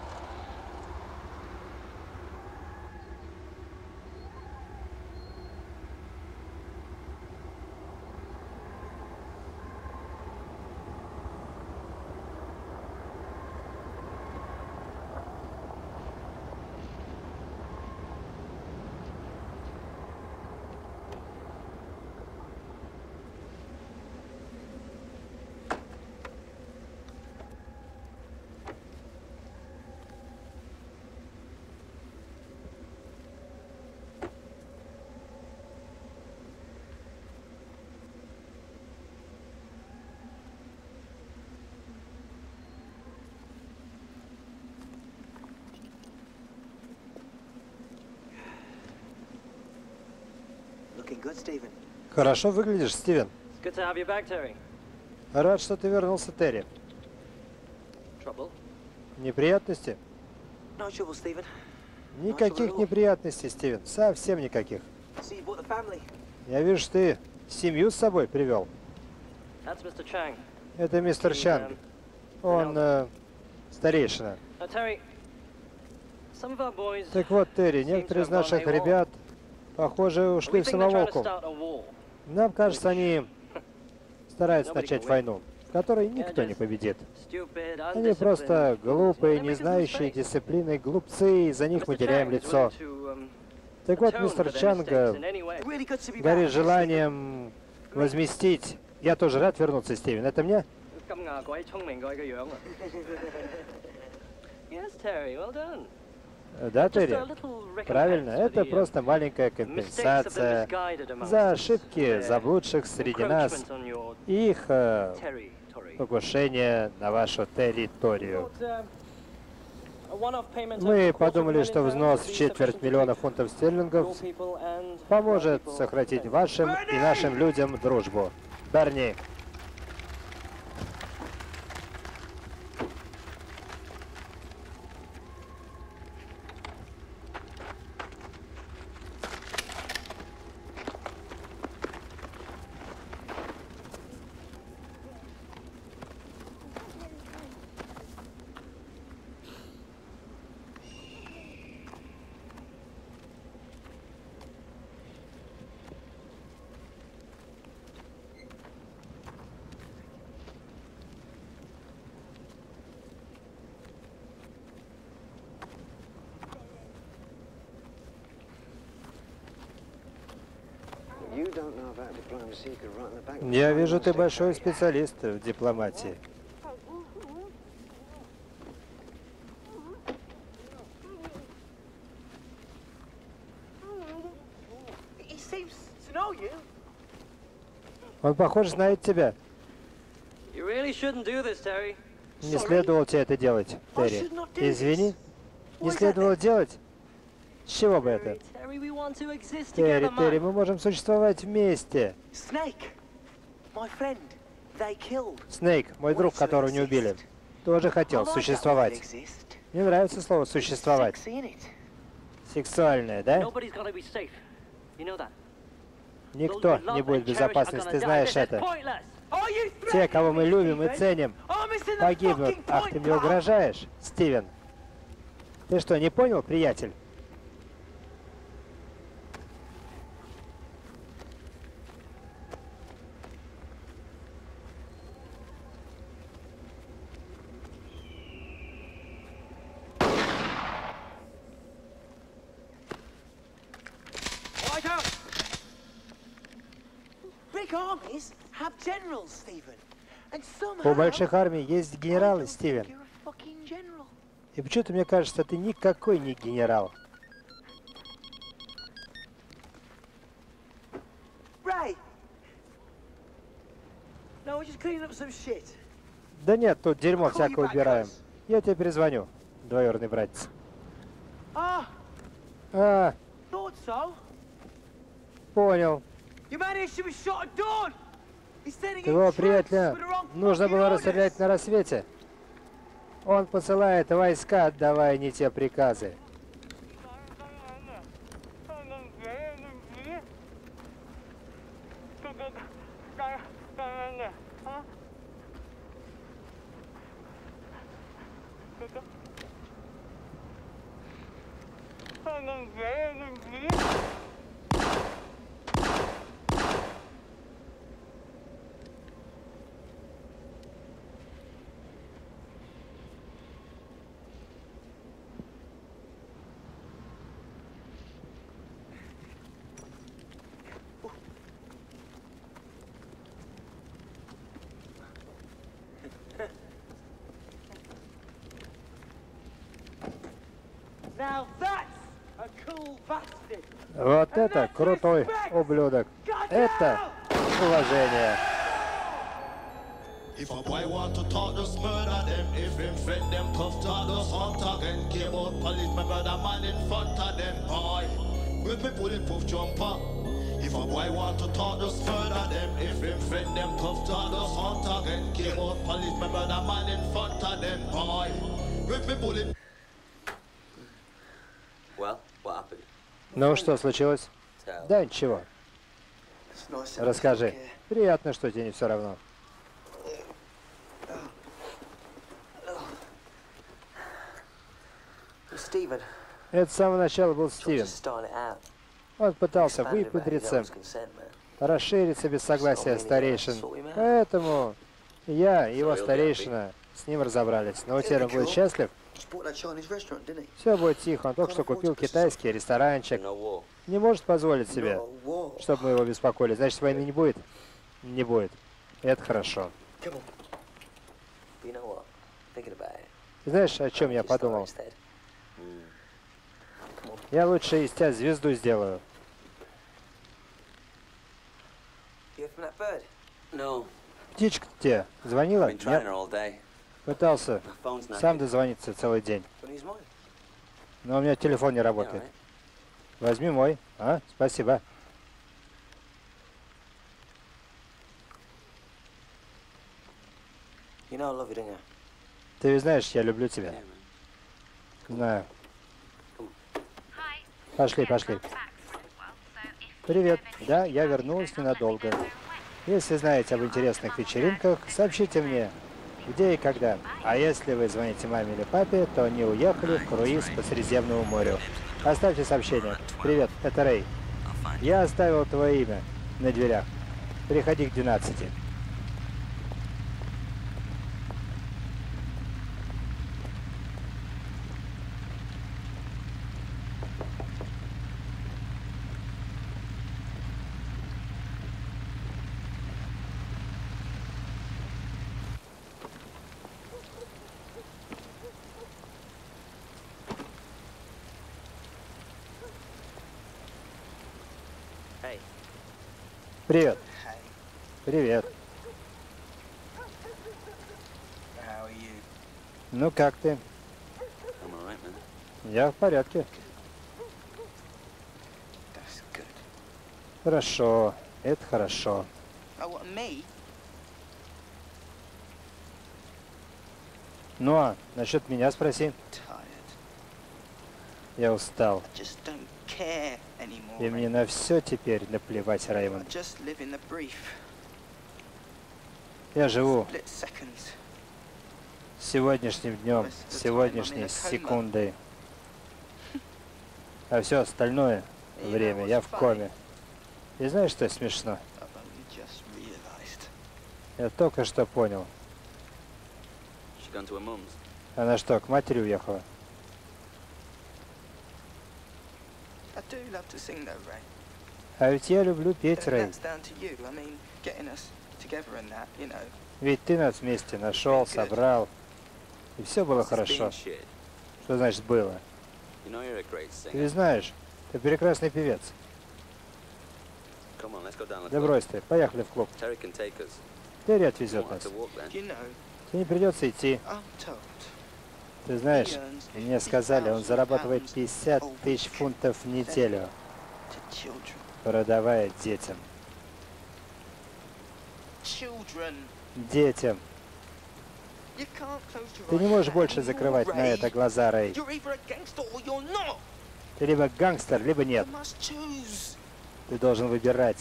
Looking good, Stephen. Хорошо выглядишь, Стивен. Good to have you back, Terry. Рад, что ты вернулся, Терри. Trouble? Неприятности? No trouble, Stephen. Никаких неприятностей, Стивен. Совсем никаких. See, you brought the family. Я вижу, что ты семью с собой привел. That's Mister Chang. Это мистер Чанг. Он э, старейшина. Now, Terry, some of our boys Так вот, Терри, некоторые из наших ребят, похоже, ушли we в think they're trying to самоволку. start a war. Нам кажется, они стараются начать войну, в которой никто не победит. Stupid, Они просто undisciplined. глупые, They не make us знающие mistakes. дисциплины, глупцы, и за них мы Mister теряем Chang is лицо. willing to, um, Так вот, atone мистер for their Чанг mistakes in any way. Really good to be горит back. желанием возместить. Я тоже рад вернуться, Стивен. Это мне? 咁牙鬼聰明過佢嘅樣啊 Yes, Terry, well done. Да, Just a Терри? little recompense Правильно, for это the, uh, просто маленькая mistakes of the компенсация misguided amongst за us, ошибки their заблудших среди нас encroachment on your и их э, territory. покушение на вашу территорию. Thought, uh, a one-off payment of Мы a quarter подумали, million что pounds взнос would в be четверть sufficient to миллиона keep фунтов your стерлингов people and поможет our people сохранить safe. вашим и нашим людям дружбу. Берни. Я вижу, ты большой специалист в дипломатии. He seems to know you. Он, похоже, знает тебя. You really shouldn't do this, Terry. Не следовало тебе это делать, Терри. Извини. Не следовало делать? С чего бы это? Terry, we want to exist Терри, together, Терри, man. мы можем существовать вместе. Snake, my friend, they killed. Снейк, мой друг, которого не убили, тоже хотел существовать. Мне нравится слово «существовать». Сексуальное, да? Nobody's gonna be safe. You know that. Никто не будет в безопасности, ты знаешь это. Те, кого мы любим и ценим, погибнут. Ах, ты мне угрожаешь, Стивен? Ты что, не понял, приятель? Big armies have generals, Stephen. And У somehow больших армий есть генералы, Стивен. you're a fucking general. И почему-то мне кажется, ты никакой не генерал. Ray! No, we're just cleaning up some shit. Да нет, тут дерьмо всякое убираем. Я тебе перезвоню, двоюродный братец. Ah, А, thought so. понял. Your man here should be shot at dawn. He's sending in Твоего troops приятеля with the wrong нужно fucking было orders. расстрелять на рассвете. Он посылает войска, отдавая не те приказы. Now that's a cool bastard. Вот это крутой ублюдок. Это уважение. If a boy want to talk, just murder them. If him friend them tough talk, just hunt again. Care about police, my brother man in front of them, boy. With me bulletproof jumper. If If a boy want to talk, just murder them. If him friend them tough, talk, just hunt again. Give out police, my brother man in front of them, boy. With me bullet. Well, what happened? Ну, что случилось? Tell. Да, ничего. It's nice having Расскажи. a talk here. Приятно, что тебе не все равно. Stephen, Это с самого начала был trying Стивен. to style it out. Он пытался Expand it without his выпудриться, elder's consent, man. расшириться без согласия старейшин. Поэтому я и его старейшина с ним разобрались. Но теперь он будет счастлив. Just bought that Chinese restaurant, didn't he? Все будет тихо. Он только что купил китайский ресторанчик. No war. Не может позволить себе, No war. чтобы мы его беспокоили. Значит, войны не будет? Не будет. Это хорошо. Come on. You know what? Thinking about it. Знаешь, о чем я Just подумал? instead. Я лучше из тебя звезду сделаю. You hear from that bird? No. Птичка тебе звонила? I've been trying Нет. her all day. Пытался My phone's not. сам дозвониться целый день. When he's mine. Но у меня телефон не работает. Возьми мой. А? Спасибо. You know I love you, don't you? Ты ведь знаешь, я люблю тебя. Знаю. Пошли, пошли. Привет. Да, я вернулась ненадолго. Если знаете об интересных вечеринках, сообщите мне, где и когда. А если вы звоните маме или папе, то они уехали в круиз по Средиземному морю. Оставьте сообщение. Привет, это Рэй. Я оставил твое имя на дверях. Приходи к двенадцати. Привет. Привет. How are you? Ну как ты? I'm alright, man. Я в порядке. That's good. Хорошо. Это хорошо. Oh, what, me? Ну а насчет меня спроси. Tired. Я устал. I just don't care anymore. И мне на все теперь наплевать, I Раймонд. just live in the brief. Я живу Split seconds. сегодняшним днем, сегодняшней секундой. А все остальное время я в коме. И знаешь, что смешно? I've only just realized. Я только что понял. She gone to her mum's. Она что, к матери уехала? I do love to sing though, Ray. А ведь я люблю петь, That- Рэй. That's down to you. I mean, getting us together and that, you know. Ведь ты нас вместе нашел, собрал. И все было This has хорошо. been shit. Что значит было? You know you're a great Ты singer. ведь знаешь, ты прекрасный певец. Come on, let's go down the Да club. брось ты, поехали в клуб. Terry can take us. Терри You отвезет won't have нас. to walk then. You know, Тебе не придется идти. I'm told. Ты знаешь, мне сказали, он зарабатывает пятьдесят тысяч фунтов в неделю, To children. продавая детям. Children. Детям. You can't close your Ты не eyes можешь to that больше anymore, закрывать на Ray. это глаза, Рэй. You're either a gangster or you're not. Ты либо гангстер, либо нет. You must choose. Ты должен выбирать.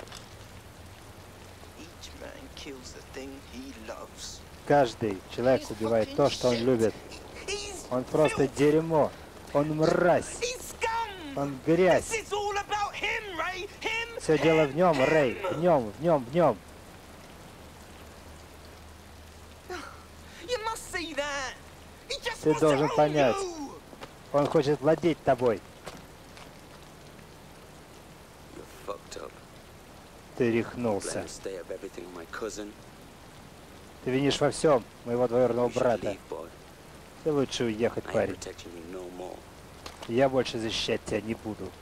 Each man kills the thing he loves. Каждый человек убивает то, что он любит. He's Он просто filth. дерьмо. Он мразь. He's scum. Он грязь. This is all about him, Ray. Him. Все дело в нем, Рэй. В нем, в нем, в нем. You must see that. He just Ты wants to должен own понять. you. Он хочет владеть тобой. You're fucked up. Ты Blame рехнулся. the stay of everything on my cousin. Ты винишь во всем моего двоюродного You should брата. leave, boy. Ты лучше уехать, I ain't парень. protecting you no more. Я больше защищать тебя не буду.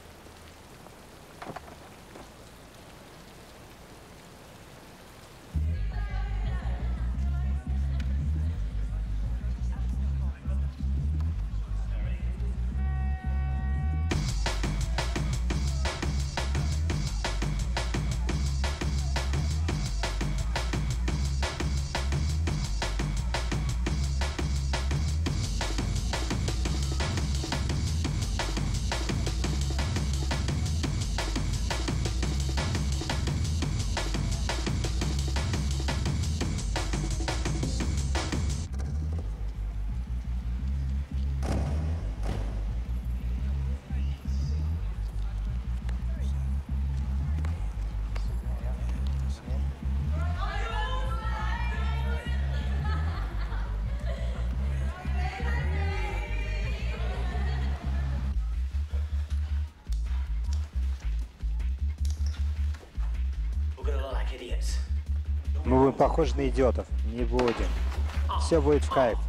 Мы будем похожи на идиотов. Не будем. Все будет в кайф.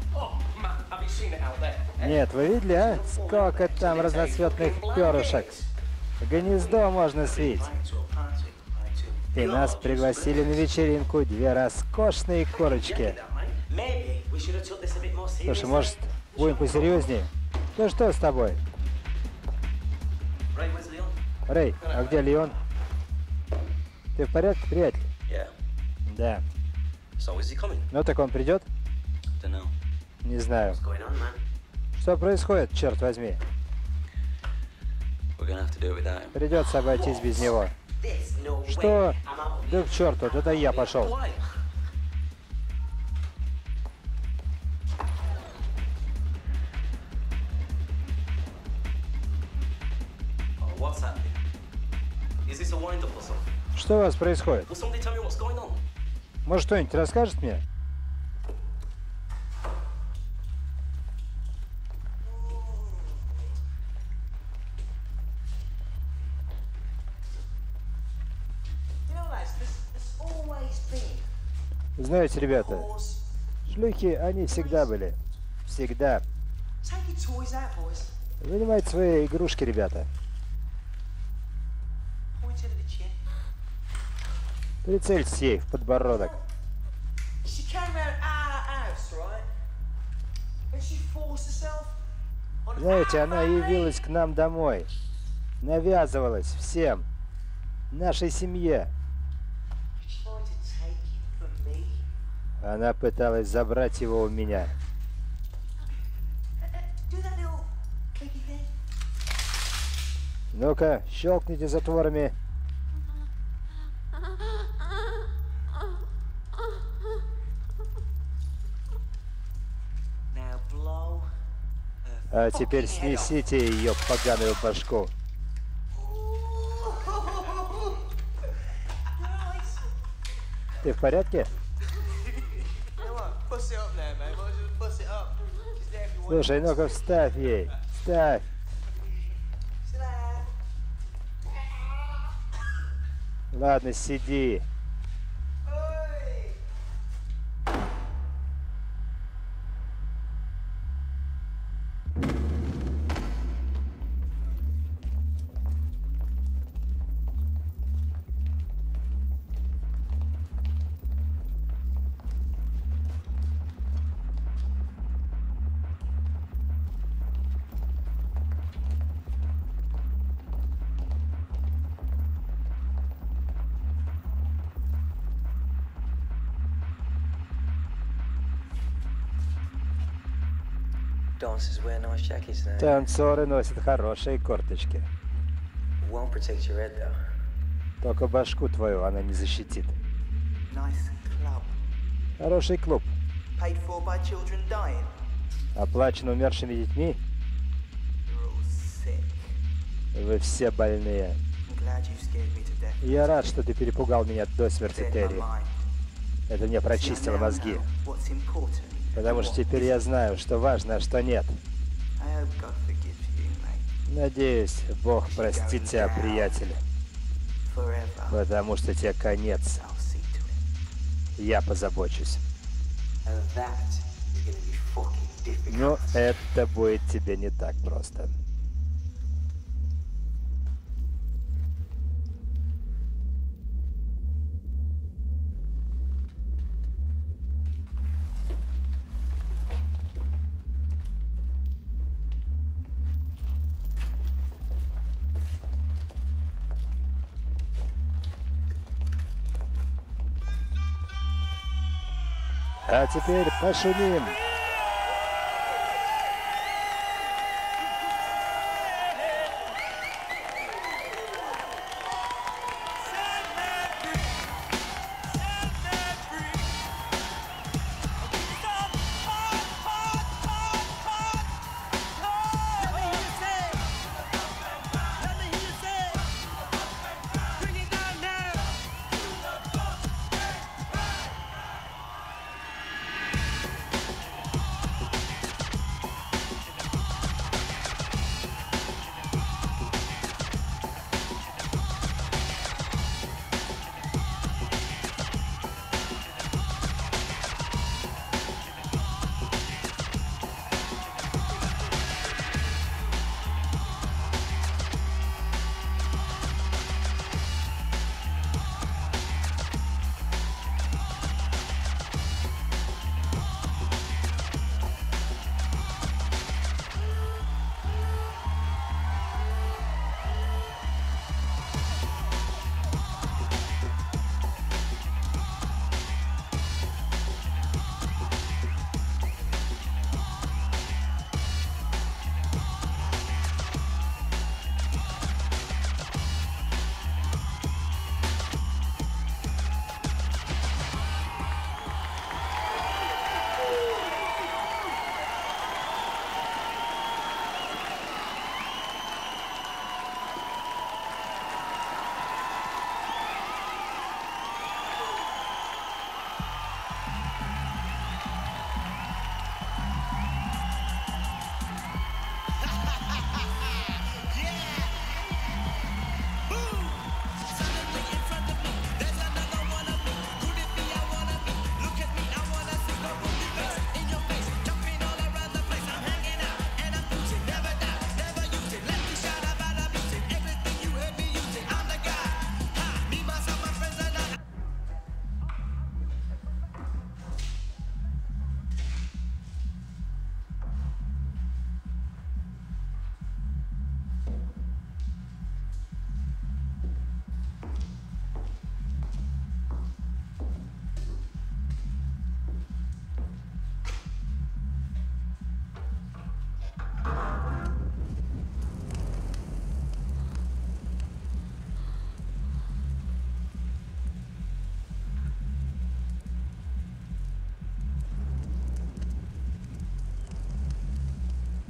Нет, вы видели, а? Сколько там разноцветных перышек. Гнездо можно свить. И нас пригласили на вечеринку две роскошные корочки. Слушай, может, будем посерьезнее? Ну что с тобой? Рэй, а где Леон? Ты в порядке, приятель? Да. Ну так он придет? Не знаю. Что происходит, черт возьми? Придется обойтись без него. Что? Да к черту, туда я пошел. Что у вас происходит? Может, кто-нибудь расскажет мне? Знаете, ребята, шлюхи, они всегда были. Всегда. Вынимайте свои игрушки, ребята. Прицельтесь ей в подбородок. Знаете, она явилась к нам домой. Навязывалась всем. Нашей семье. Она пыталась забрать его у меня. Ну-ка, щелкните затворами. А теперь снесите ее поганую башку. Ты в порядке? Слушай, ну-ка вставь ей. Вставь. Ладно, сиди. Танцоры носят хорошие корточки. Только башку твою она не защитит. Хороший клуб. Оплачен умершими детьми? Вы все больные. Я рад, что ты перепугал меня до смерти, Терри. Это мне прочистило мозги. Потому что теперь я знаю, что важно, а что нет. Надеюсь, Бог простит тебя, приятель. Потому что тебе конец. Я позабочусь. Но это будет тебе не так просто. А теперь пошумим.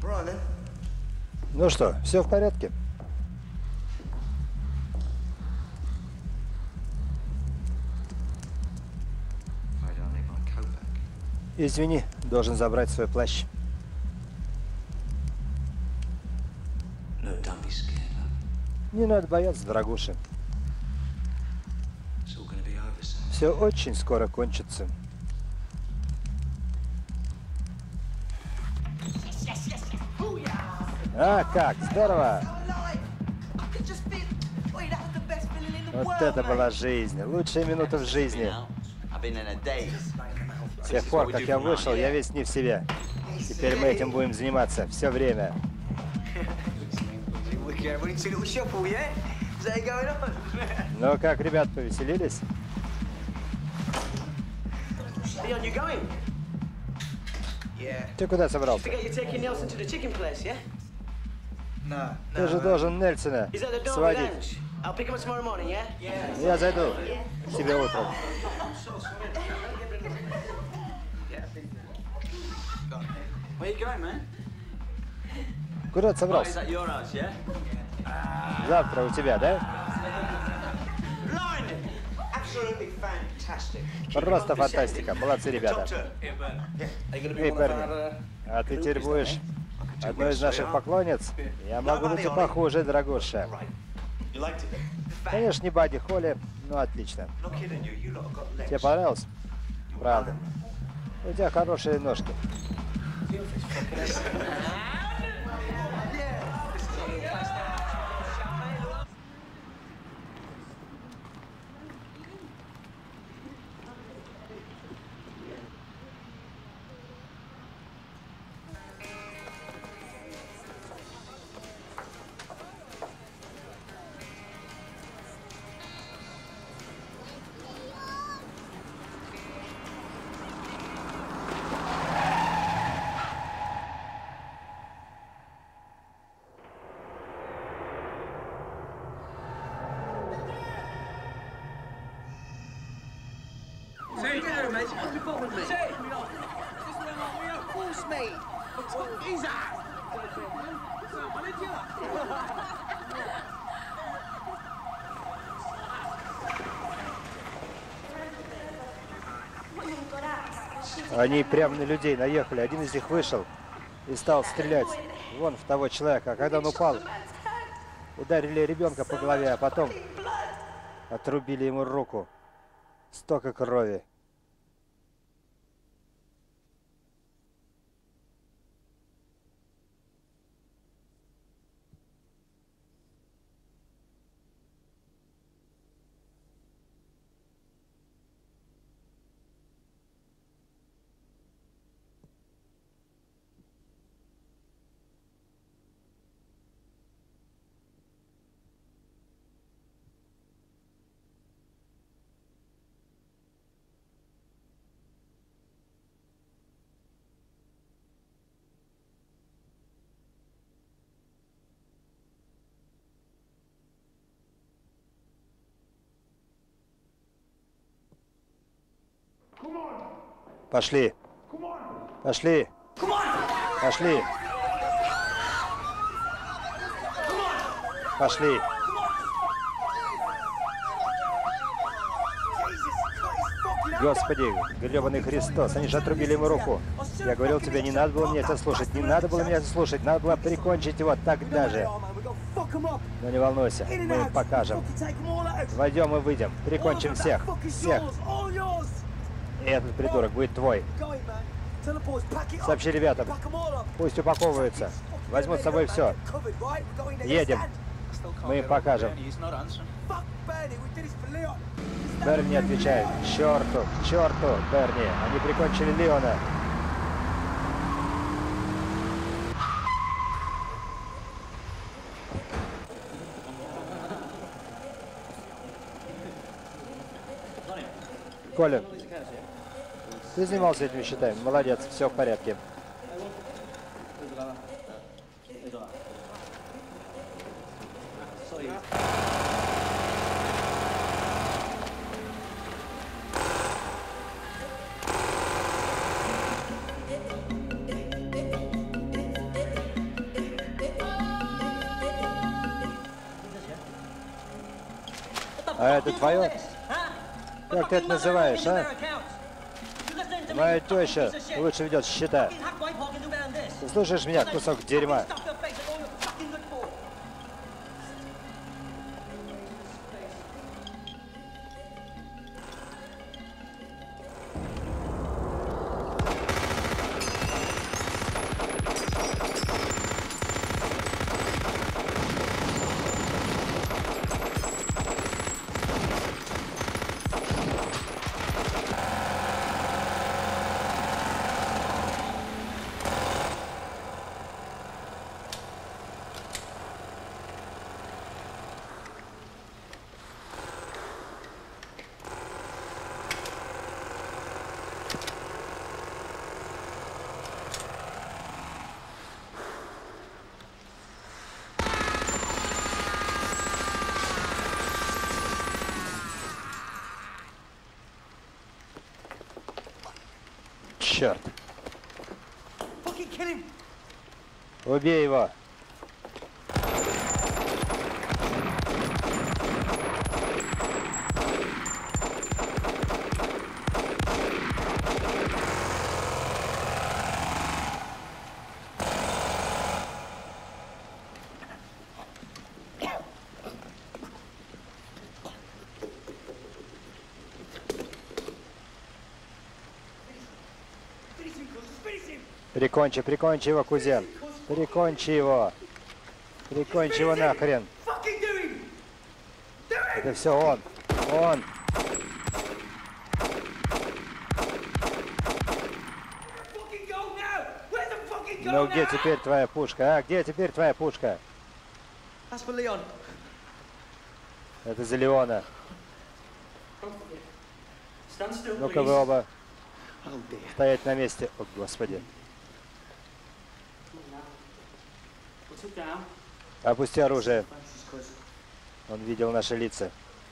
Ну что, все в порядке? Извини, должен забрать свой плащ. Не надо бояться, дорогуша. Все очень скоро кончится. А, как, здорово! Вот это была жизнь, лучшая минута в жизни. С тех пор, как я вышел, я весь не в себе. Теперь мы этим будем заниматься все время. Ну как, ребят, повеселились? Ты куда собрался? Ты же должен Нельсона сводить. Я зайду к тебе утром. Куда ты собрался? Завтра у тебя, да? Просто фантастика. Молодцы, ребята. Эй, парни, а ты теперь будешь одной из наших поклонниц? Я могу быть и похуже, дорогуша. Конечно, не Бадди Холли, но отлично. Тебе понравилось? Правда. У тебя хорошие ножки. Они прямо на людей наехали. Один из них вышел и стал стрелять вон в того человека. А когда он упал, ударили ребенка по голове, а потом отрубили ему руку. Столько крови. Пошли. Пошли. Пошли. Пошли. Господи, гребаный Христос, они же отрубили ему руку. Я говорил тебе, не надо было мне это слушать, не надо было мне это слушать, надо было прикончить его тогда же. Но не волнуйся, мы им покажем. Войдем и выйдем, прикончим всех, всех. И этот придурок будет твой. Сообщи ребятам, пусть упаковываются, возьмут с собой все. Едем, мы им покажем. Берни не отвечает. К черту, к черту, Берни. Они прикончили Леона. Колин, ты занимался этими счетами. Молодец, все в порядке. А это твое? Как ты это называешь, а? Моя теща лучше ведет счета. Ты слушаешь меня, кусок дерьма? Черт. Убей его. Прикончи, прикончи его, кузен. Прикончи его. Прикончи его нахрен. Это все он. Он. Ну где теперь твоя пушка, а? Где теперь твоя пушка? Это за Леона. Ну-ка вы оба стоять на месте. О, Господи. Опусти оружие. Он видел наши лица.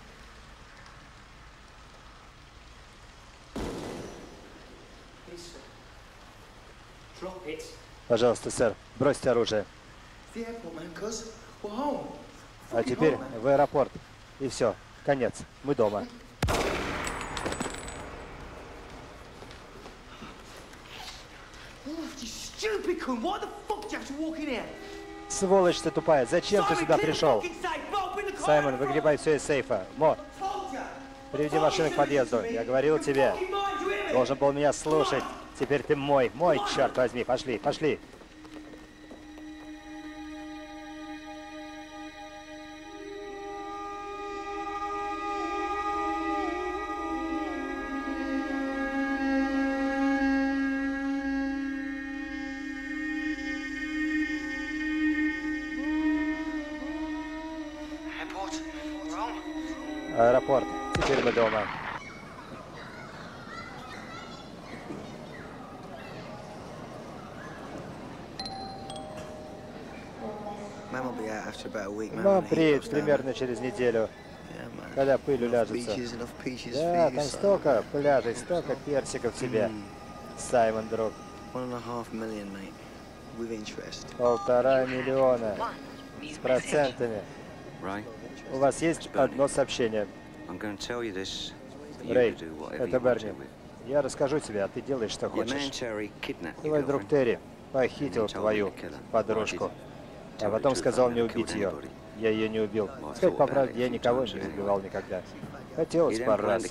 Пожалуйста, сэр, бросьте оружие. А теперь в аэропорт. И все, конец. Мы дома. Сволочь ты тупая, зачем ты сюда пришел? Саймон, выгребай все из сейфа. Мо, приведи машину к подъезду. Я говорил тебе. Должен был меня слушать. Теперь ты мой, мой, черт возьми. Пошли, пошли. Аэропорт. Теперь мы дома. Мама приедет примерно через неделю, когда пыль уляжется. Да, там столько пляжей, столько персиков тебе, Саймон, друг. Полтора миллиона. С процентами. У вас есть одно сообщение. Рэй, это Берни. Я расскажу тебе, а ты делаешь, что хочешь. Твой друг Терри похитил твою подружку, а потом сказал мне убить ее. Я ее не убил. Сказать по правде, я никого не убивал никогда. Хотелось пару раз.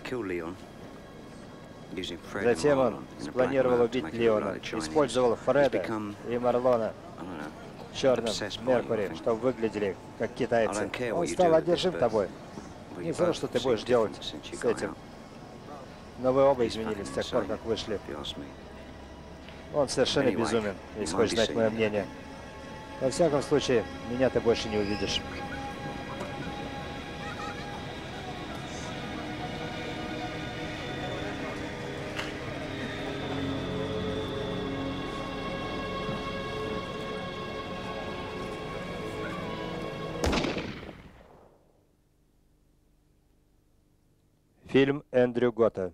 Затем он спланировал убить Леона, использовал Фреда и Марлона черным Меркури, чтобы выглядели как китайцы. Он стал одержим тобой. Не знаю, что ты будешь делать с этим. Но вы оба изменились с тех пор, как вышли. Он совершенно безумен, если хочешь знать мое мнение. Во всяком случае, меня ты больше не увидишь. Фильм Эндрю Готта.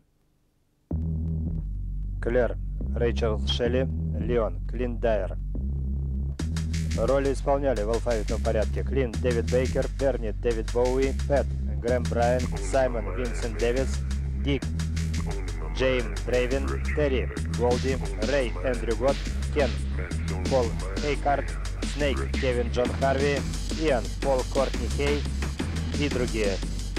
Клэр, Рэйчел Шелли, Леон, Клинт Дайер. Роли исполняли в алфавитном порядке: Клинт Дэвид Бейкер, Берни Дэвид Боуи, Пэт Грэм Брайан, Саймон Винсент Дэвидс, Дик Джейм Дрейвен, Терри Голди, Рэй Эндрю Гот, Кен Пол Хейкарт, Снейк Кевин Джон Харви, Иан Пол Кортни Хей и другие.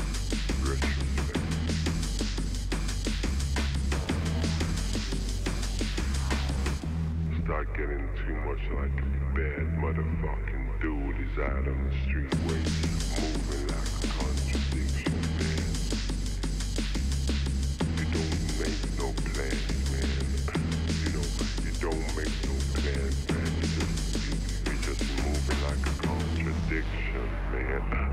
Start getting too much like a bad motherfucking dude is out on the street way, moving like a contradiction, man. You don't make no plans, man. You know, you don't make no plans, man. You just, you, you're just moving like a contradiction, man.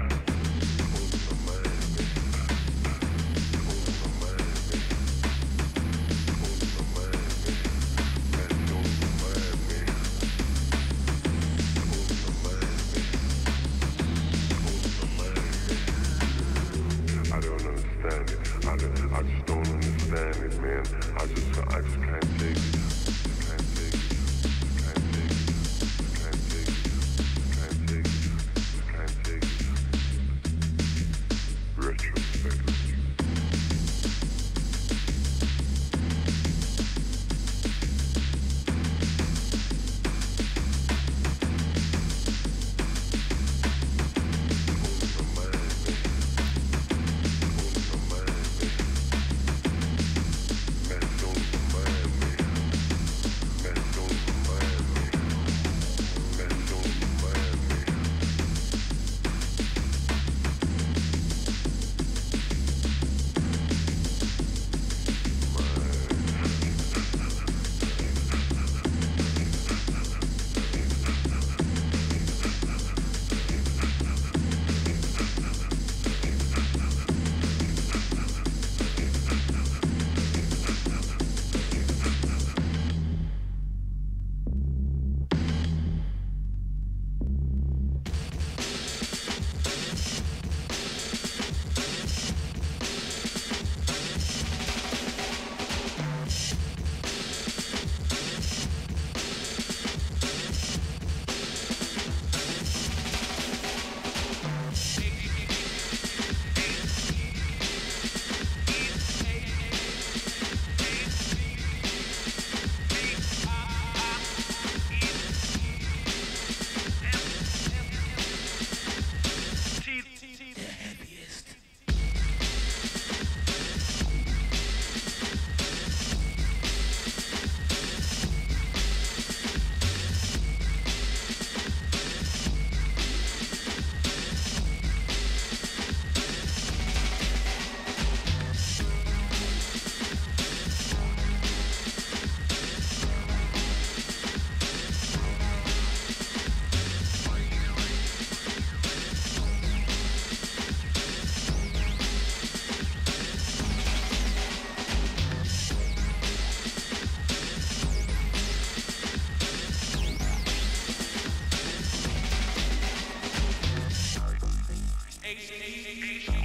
I just don't understand it, man. I just, I just can't take it. Can't take it. Can't take it. Can't take it. Can't take it. Can't take it. Retrospect. H H H